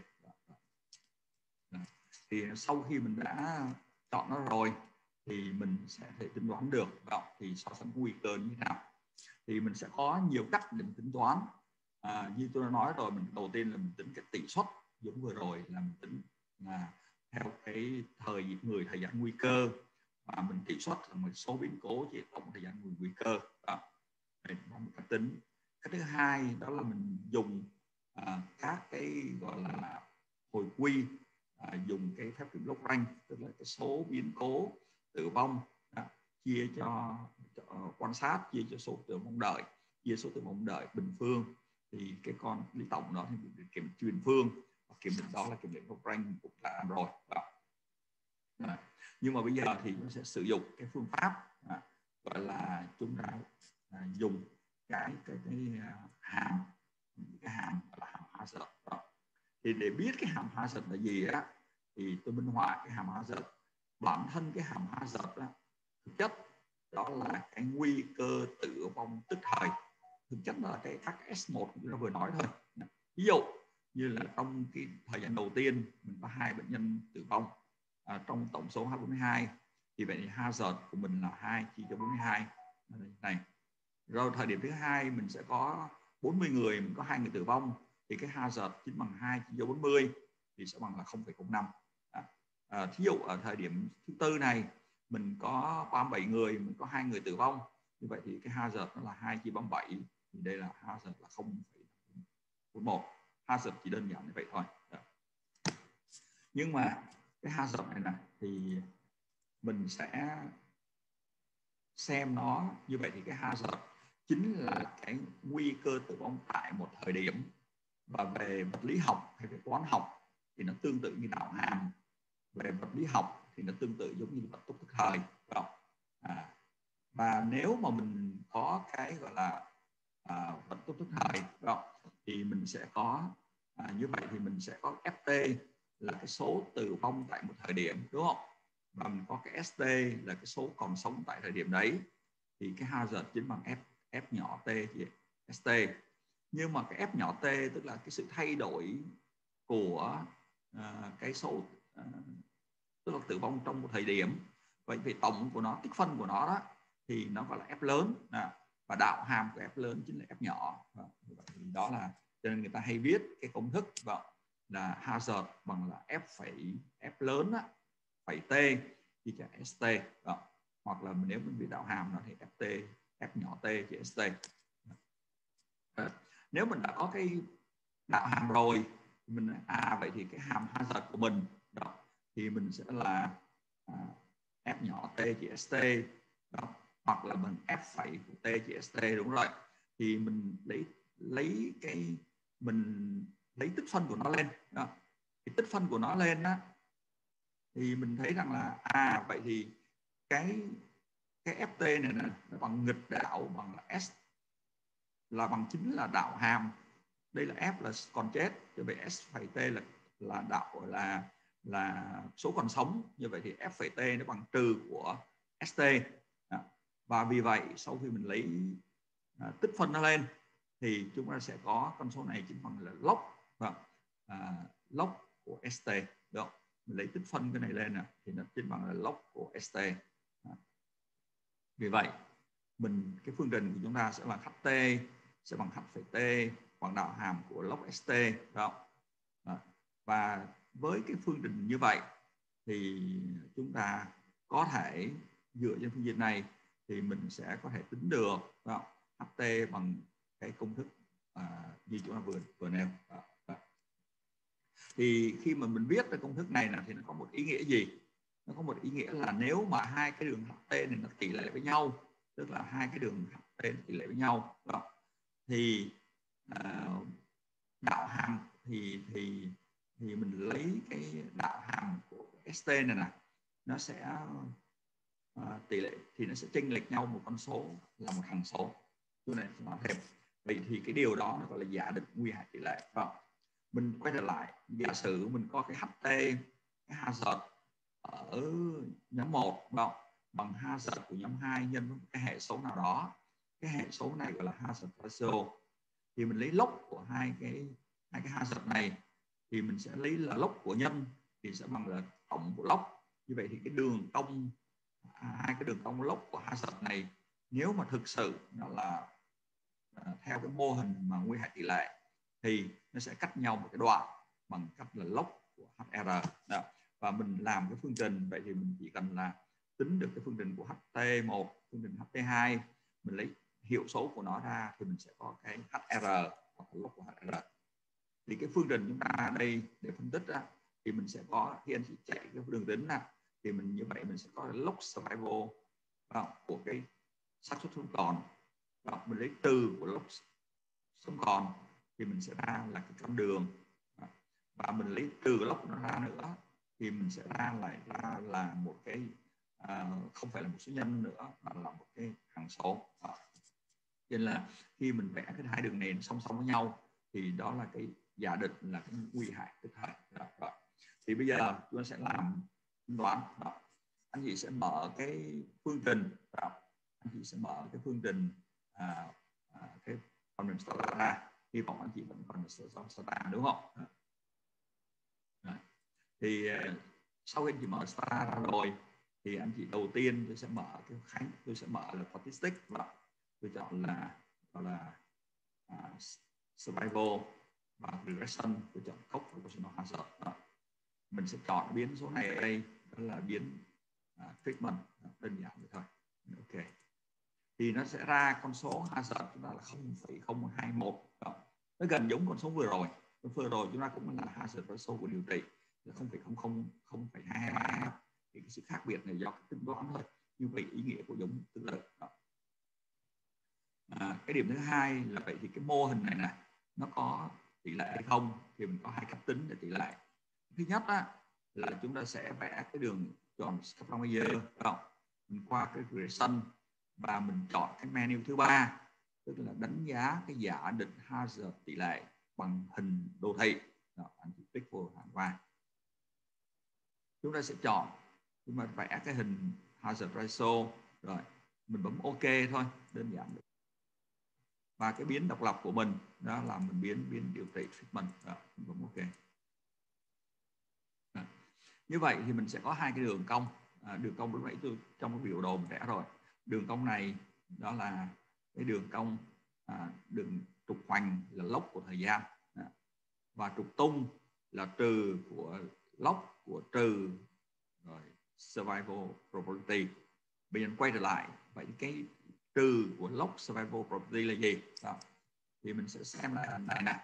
Thì sau khi mình đã chọn nó rồi thì mình sẽ thể tính toán được thì so sánh nguy cơ như thế nào. Thì mình sẽ có nhiều cách để mình tính toán. À, như tôi đã nói rồi, mình đầu tiên là mình tính cái tỷ suất, giống vừa rồi là mình tính là theo cái thời người thời gian nguy cơ, và mình tỷ suất là một số biến cố chỉ tổng thời gian người nguy cơ. Đó. Đây là một cách tính. Cái thứ hai đó là mình dùng à, các cái gọi là hồi quy, à, dùng cái phép kiểm Lagrange, tức là cái số biến cố tử vong đó, chia cho, cho quan sát, chia cho số tử vong đợi, chia số tử vong đợi bình phương, thì cái con lý tổng đó thì mình kiểm truyền phương, và kiểm định đó là kiểm định Lagrange cũng đã làm rồi đó. Đó. Nhưng mà bây giờ thì chúng sẽ sử dụng cái phương pháp à, gọi là chúng ta à, dùng cái cái cái, cái hàm cái hàm là hàm hazard đó. Thì để biết cái hàm hazard là gì á, thì tôi minh họa cái hàm hazard. Bản thân cái hàm hazard đó, thực chất đó là cái nguy cơ tử vong tức thời. Thực chất là cái các S một chúng ta vừa nói thôi. Ví dụ như là trong cái thời gian đầu tiên mình có hai bệnh nhân tử vong à, trong tổng số hai trăm bốn mươi hai, thì vậy thì hazard của mình là hai chia cho bốn mươi hai này. Rồi thời điểm thứ hai mình sẽ có bốn mươi người, mình có hai người tử vong, thì cái hazard chính bằng hai chia cho bốn mươi thì sẽ bằng là không phẩy không năm. À, à, thí dụ ở thời điểm thứ tư này mình có ba mươi bảy người, mình có hai người tử vong, như vậy thì cái hazard nó là hai chia ba mươi bảy, thì đây là hazard là không phẩy bốn một. Hazard chỉ đơn giản như vậy thôi. Đó. Nhưng mà cái hazard này nè thì mình sẽ xem nó như vậy, thì cái hazard chính là cái nguy cơ tử vong tại một thời điểm. Và về vật lý học hay về toán học thì nó tương tự như đạo hàm, về vật lý học thì nó tương tự giống như vận tốc tức thời. À, và nếu mà mình có cái gọi là à, vận tốc tức thời thì mình sẽ có à, như vậy thì mình sẽ có ép tê là cái số tử vong tại một thời điểm, đúng không? Và mình có cái ét tê là cái số còn sống tại thời điểm đấy, thì cái hazard chính bằng F, F nhỏ t gì ét tê. Nhưng mà cái F nhỏ t tức là cái sự thay đổi của uh, cái số uh, tức là tử vong trong một thời điểm. Vậy thì tổng của nó, tích phân của nó đó thì nó gọi là F lớn, à, và đạo hàm của F lớn chính là F nhỏ. À, thì đó là cho nên người ta hay viết cái công thức vậy, là hazard bằng là F phẩy F lớn á, phẩy t chia cho st. Đó. Hoặc là nếu mình viết đạo hàm nó thì ft F nhỏ t chia st. À, nếu mình đã có cái đạo hàm rồi mình à vậy thì cái hàm hazard của mình đó, thì mình sẽ là à, F nhỏ t chia st đó, hoặc là mình F phẩy của t chia st, đúng rồi. Thì mình lấy lấy cái mình lấy tích phân của nó lên đó. Thì tích phân của nó lên đó, thì mình thấy rằng là à vậy thì cái cái ft này nè nó bằng nghịch đạo bằng là s, là bằng chính là đạo hàm. Đây là f là còn chết, như vậy s phẩy t là là đạo là là số còn sống, như vậy thì f phẩy t nó bằng trừ của st. Và vì vậy sau khi mình lấy à, tích phân nó lên thì chúng ta sẽ có con số này chính bằng là log à, log của st, được. Mình lấy tích phân cái này lên nè thì nó chính bằng là log của st. Vì vậy mình cái phương trình của chúng ta sẽ là ht sẽ bằng h phẩy t bằng đạo hàm của log st, đó. Đó. Và với cái phương trình như vậy thì chúng ta có thể dựa trên phương trình này thì mình sẽ có thể tính được đó, ht bằng cái công thức à, như chúng ta vừa vừa nêu. Đó. Đó. Thì khi mà mình viết ra công thức này là thì nó có một ý nghĩa gì? Nó có một ý nghĩa là nếu mà hai cái đường ht này nó tỷ lệ với nhau, tức là hai cái đường ht tỷ lệ với nhau đó, thì uh, đạo hàm thì thì thì mình lấy cái đạo hàm của st này nè, nó sẽ uh, tỷ lệ thì nó sẽ chênh lệch nhau một con số là một hằng số. Chỗ này nói thêm Vậy thì cái điều đó nó gọi là giả định nguy hại tỷ lệ. Đó. Mình quay trở lại, giả sử mình có cái hát tê, cái hazard ở nhóm một đó, bằng hazard của nhóm hai nhân với cái hệ số nào đó. Cái hệ số này gọi là hazard ratio. Thì mình lấy log của hai cái hai cái hazard này, thì mình sẽ lấy là log của nhân thì sẽ bằng là tổng của log. Như vậy thì cái đường cong, hai cái đường cong log của hazard này, nếu mà thực sự nó là à, theo cái mô hình mà nguy hại tỷ lệ, thì nó sẽ cách nhau một cái đoạn bằng cách là log của hát rờ. Đó. Và mình làm cái phương trình, vậy thì mình chỉ cần là tính được cái phương trình của hát tê một, phương trình hát tê hai, mình lấy hiệu số của nó ra thì mình sẽ có cái hát rờ hoặc là log của hát rờ. Thì cái phương trình chúng ta ở đây để phân tích á, thì mình sẽ có, khi anh chị chạy cái đường tính ra, thì mình như vậy mình sẽ có log survival của cái xác suất sống còn. Đó, mình lấy từ của log sống còn thì mình sẽ ra là cái con đường. Đó. Và mình lấy từ log nó ra nữa thì mình sẽ ra lại ra là một cái à, không phải là một số nhân nữa mà là một cái hằng số. Đó. Cho nên là khi mình vẽ cái hai đường này song song với nhau thì đó là cái giả định là cái nguy hại tức thời. Đó. Đó. Thì bây giờ chúng ta sẽ làm tính toán. Đó. Anh chị sẽ mở cái phương trình. Đó. Anh chị sẽ mở cái phương trình à, à, cái con đường start ra. Hy vọng anh chị vẫn còn start đúng không? Đó. Đó. Thì sau khi anh chị mở start ra rồi thì anh chị đầu tiên tôi sẽ mở cái khánh tôi sẽ mở là statistics và tôi chọn là gọi là uh, survival và regression, tôi chọn cốc proportional hazard. Đó. Mình sẽ chọn biến số này ở đây đó là biến uh, treatment, đơn giản vậy thôi. Ok, thì nó sẽ ra con số hazard chúng ta là không phẩy không hai mốt. Đó. Nó gần giống con số vừa rồi. Con vừa rồi chúng ta cũng là hazard ratio của điều trị là không phẩy không không không phẩy hai hai ba. Thì cái sự khác biệt này do cái tính toán thôi, như vậy ý nghĩa của giống tương tự. À, cái điểm thứ hai là vậy thì cái mô hình này này nó có tỷ lệ hay không, thì mình có hai cách tính để tỷ lệ. Thứ nhất á, là chúng ta sẽ vẽ cái đường tròn Kaplan-Meier không? Mình qua cái regression và mình chọn cái menu thứ ba, tức là đánh giá cái giả định hazard tỷ lệ bằng hình đồ thị. Đó, anh chị click vào hàng qua. Chúng ta sẽ chọn, chúng ta vẽ cái hình hazard ratio rồi mình bấm OK thôi, đơn giản. Và cái biến độc lập của mình đó là mình biến biến điều trị treatment. Đó, mình bấm OK. Đó. Như vậy thì mình sẽ có hai cái đường cong. À, đường cong lúc nãy tôi trong cái biểu đồ mình vẽ rồi. Đường cong này đó là cái đường cong à, đường trục hoành là log của thời gian. Đó. Và trục tung là trừ của log của trừ rồi survival probability. Bây giờ quay trở lại, vậy cái trừ của log survival probability là gì? Đó. Thì mình sẽ xem lại hình này nè.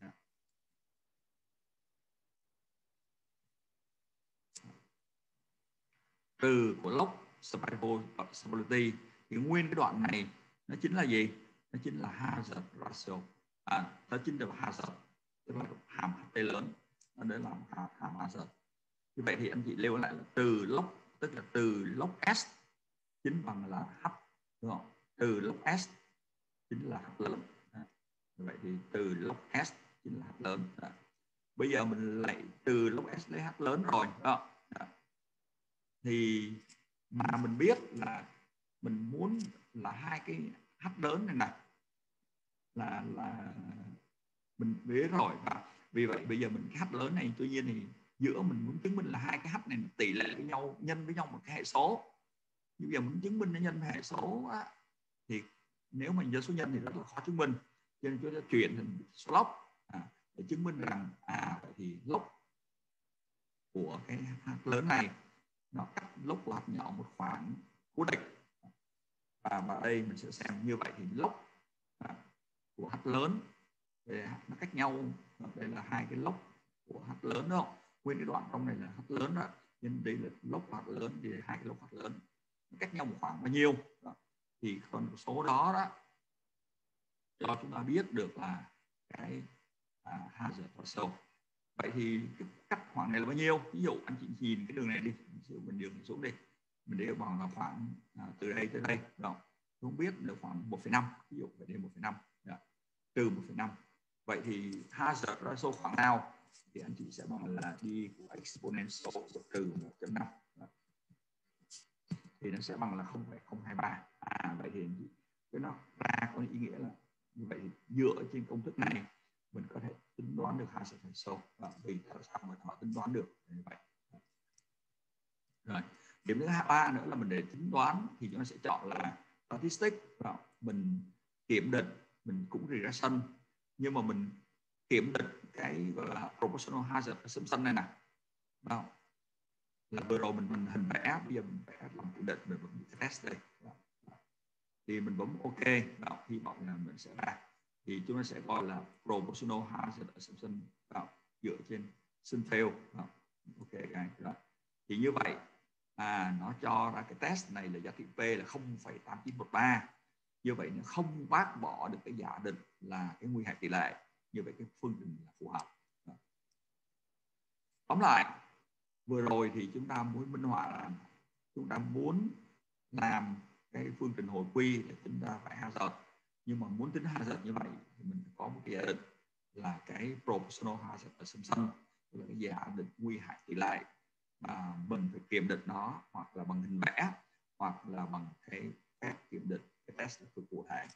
Trừ của log survival probability thì nguyên cái đoạn này nó chính là gì? Nó chính là hazard ratio. À, đó chính là hazard, tức là hàm T lớn, nó để làm hàm, hàm hazard. Như vậy thì anh chị lưu lại là từ log, tức là từ log S chính bằng là H, đúng không? Từ log S chính là H lớn. À, như vậy thì từ log S chính là H lớn. À, bây giờ mình lại từ log S lấy H lớn rồi đó. À, thì mà mình biết là mình muốn là hai cái H lớn này này là là mình biết rồi. Và vì vậy bây giờ mình cái H lớn này, tuy nhiên thì giữa mình muốn chứng minh là hai cái H này tỷ lệ với nhau, nhân với nhau một cái hệ số. Như bây giờ muốn chứng minh nó nhân hệ số á, thì nếu mà nhân số nhân thì rất là khó chứng minh, cho nên chúng ta chuyển thành số log à, để chứng minh rằng à vậy thì log của cái H lớn này nó cách log của H nhỏ một khoảng cố định. Và vào đây mình sẽ xem như vậy thì log à, của H lớn nó cách nhau, đây là hai cái log của H lớn đó, nguyên cái đoạn trong này là H lớn đó, nên đây là log của H lớn, thì hai cái log H lớn nó cách nhau một khoảng bao nhiêu đó. Thì con số đó đó cho chúng ta biết được là cái à, hazard ratio. Vậy thì cái cách khoảng này là bao nhiêu? Ví dụ anh chị nhìn cái đường này đi, ví dụ mình đường xuống đi, mình để bằng là khoảng à, từ đây tới đây, đó không biết được khoảng một phẩy năm, ví dụ phải đến một phẩy năm. trừ một phẩy năm. Vậy thì hazard ratio khoảng nào thì anh chị sẽ bằng là d của exponential trừ một chấm năm, thì nó sẽ bằng là không phẩy không hai ba. À, vậy thì cái nó ra có ý nghĩa là như vậy, dựa trên công thức này mình có thể tính toán được hazard ratio, và vì sao mà họ tính toán được như vậy. Rồi điểm thứ ba nữa là mình để tính toán thì chúng ta sẽ chọn là statistics. Mình kiểm định, mình cũng regression, nhưng mà mình kiểm định cái gọi là proportional hazard assumption này nè, là vừa rồi mình mình hình vẽ, bây giờ mình vẽ làm kiểm định, mình bấm cái test đây thì mình bấm OK, và hy vọng là mình sẽ ra, thì chúng ta sẽ gọi là proportional hazard assumption dựa trên Sinfield. OK cái rồi. Thì như vậy à, nó cho ra cái test này là giá trị P là không phẩy tám chín một ba. Như vậy nó không bác bỏ được cái giả định là cái nguy hại tỷ lệ. Như vậy cái phương trình là phù hợp. Tóm lại, vừa rồi thì chúng ta muốn minh họa là chúng ta muốn làm cái phương trình hồi quy để chúng ta phải hazard. Nhưng mà muốn tính hazard như vậy thì mình có một cái giả định là cái proportional hazard assumption, là cái giả định nguy hại tỷ lệ, mà mình phải kiểm định nó hoặc là bằng hình vẽ hoặc là bằng cái phép kiểm định, cái test cực cụ thể.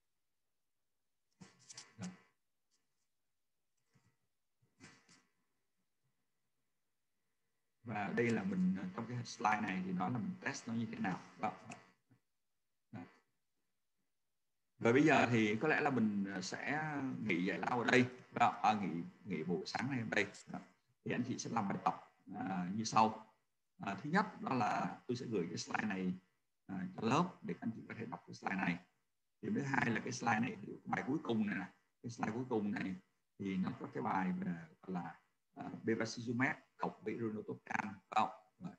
Và đây là mình trong cái slide này thì nói là mình test nó như thế nào. Đó. Đó. Rồi bây giờ thì có lẽ là mình sẽ nghỉ giải lao ở đây. Đó. À, nghỉ nghỉ buổi sáng này ở đây. Đó. Thì anh chị sẽ làm bài tập à, như sau. À, thứ nhất đó là tôi sẽ gửi cái slide này à, cho lớp để anh chị có thể đọc cái slide này. Điểm thứ hai là cái slide này, bài cuối cùng này, cái slide cuối cùng này thì nó có cái bài về là uh, bevacizumab cộng với irinotecan uh,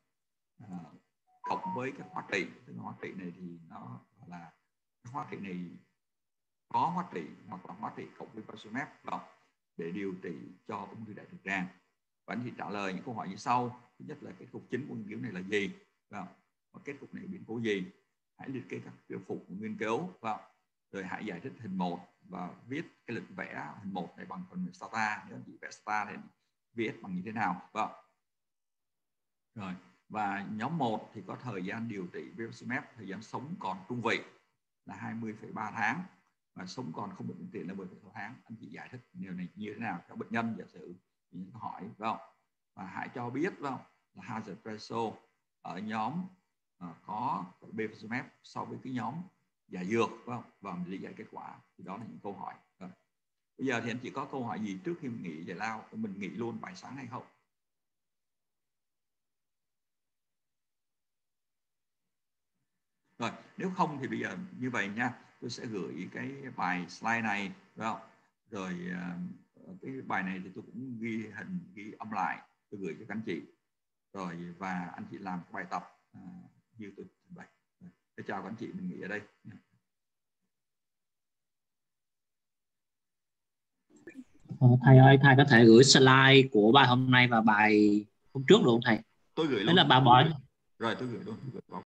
cộng với cái hóa trị. Cái hóa trị này thì nó là cái hóa trị này có hóa trị hoặc là hóa trị cộng với bevacizumab uh, để điều trị cho ung thư đại trực tràng. Và anh chị trả lời những câu hỏi như sau. Thứ nhất là cái cục chính của nghiên cứu này là gì, và kết cục này biến cố gì, hãy liệt kê các tiêu phụ của nghiên cứu, và rồi hãy giải thích hình một và viết cái lịch vẽ hình một này bằng phần mềm Stata. Nếu anh chị vẽ Stata thì viết bằng như thế nào. Vâng. Rồi, và nhóm một thì có thời gian điều trị bevacizumab, thời gian sống còn trung vị là hai mươi phẩy ba tháng và sống còn không bệnh tiến triển là mười phẩy sáu tháng. Anh chị giải thích điều này như thế nào cho bệnh nhân, giả sử những hỏi. Vâng. Và hãy cho biết vâng, là hazard ratio ở nhóm uh, có bevacizumab so với cái nhóm giả dược, vâng, và mình lý giải kết quả. Thì đó là những câu hỏi. Rồi. Bây giờ thì anh chị có câu hỏi gì trước khi mình nghỉ giải lao, mình nghỉ luôn bài sáng hay không? Rồi, nếu không thì bây giờ như vậy nha, tôi sẽ gửi cái bài slide này, vâng, rồi uh, cái bài này thì tôi cũng ghi hình, ghi âm lại, tôi gửi cho các anh chị. Rồi và anh chị làm bài tập uh, như tôi trình bày. Tôi chào các anh chị, mình nghỉ ở đây. Thầy ơi, thầy có thể gửi slide của bài hôm nay và bài hôm trước được không thầy? Tôi gửi luôn. Đấy là bà bỏ. Rồi tôi gửi luôn. Tôi gửi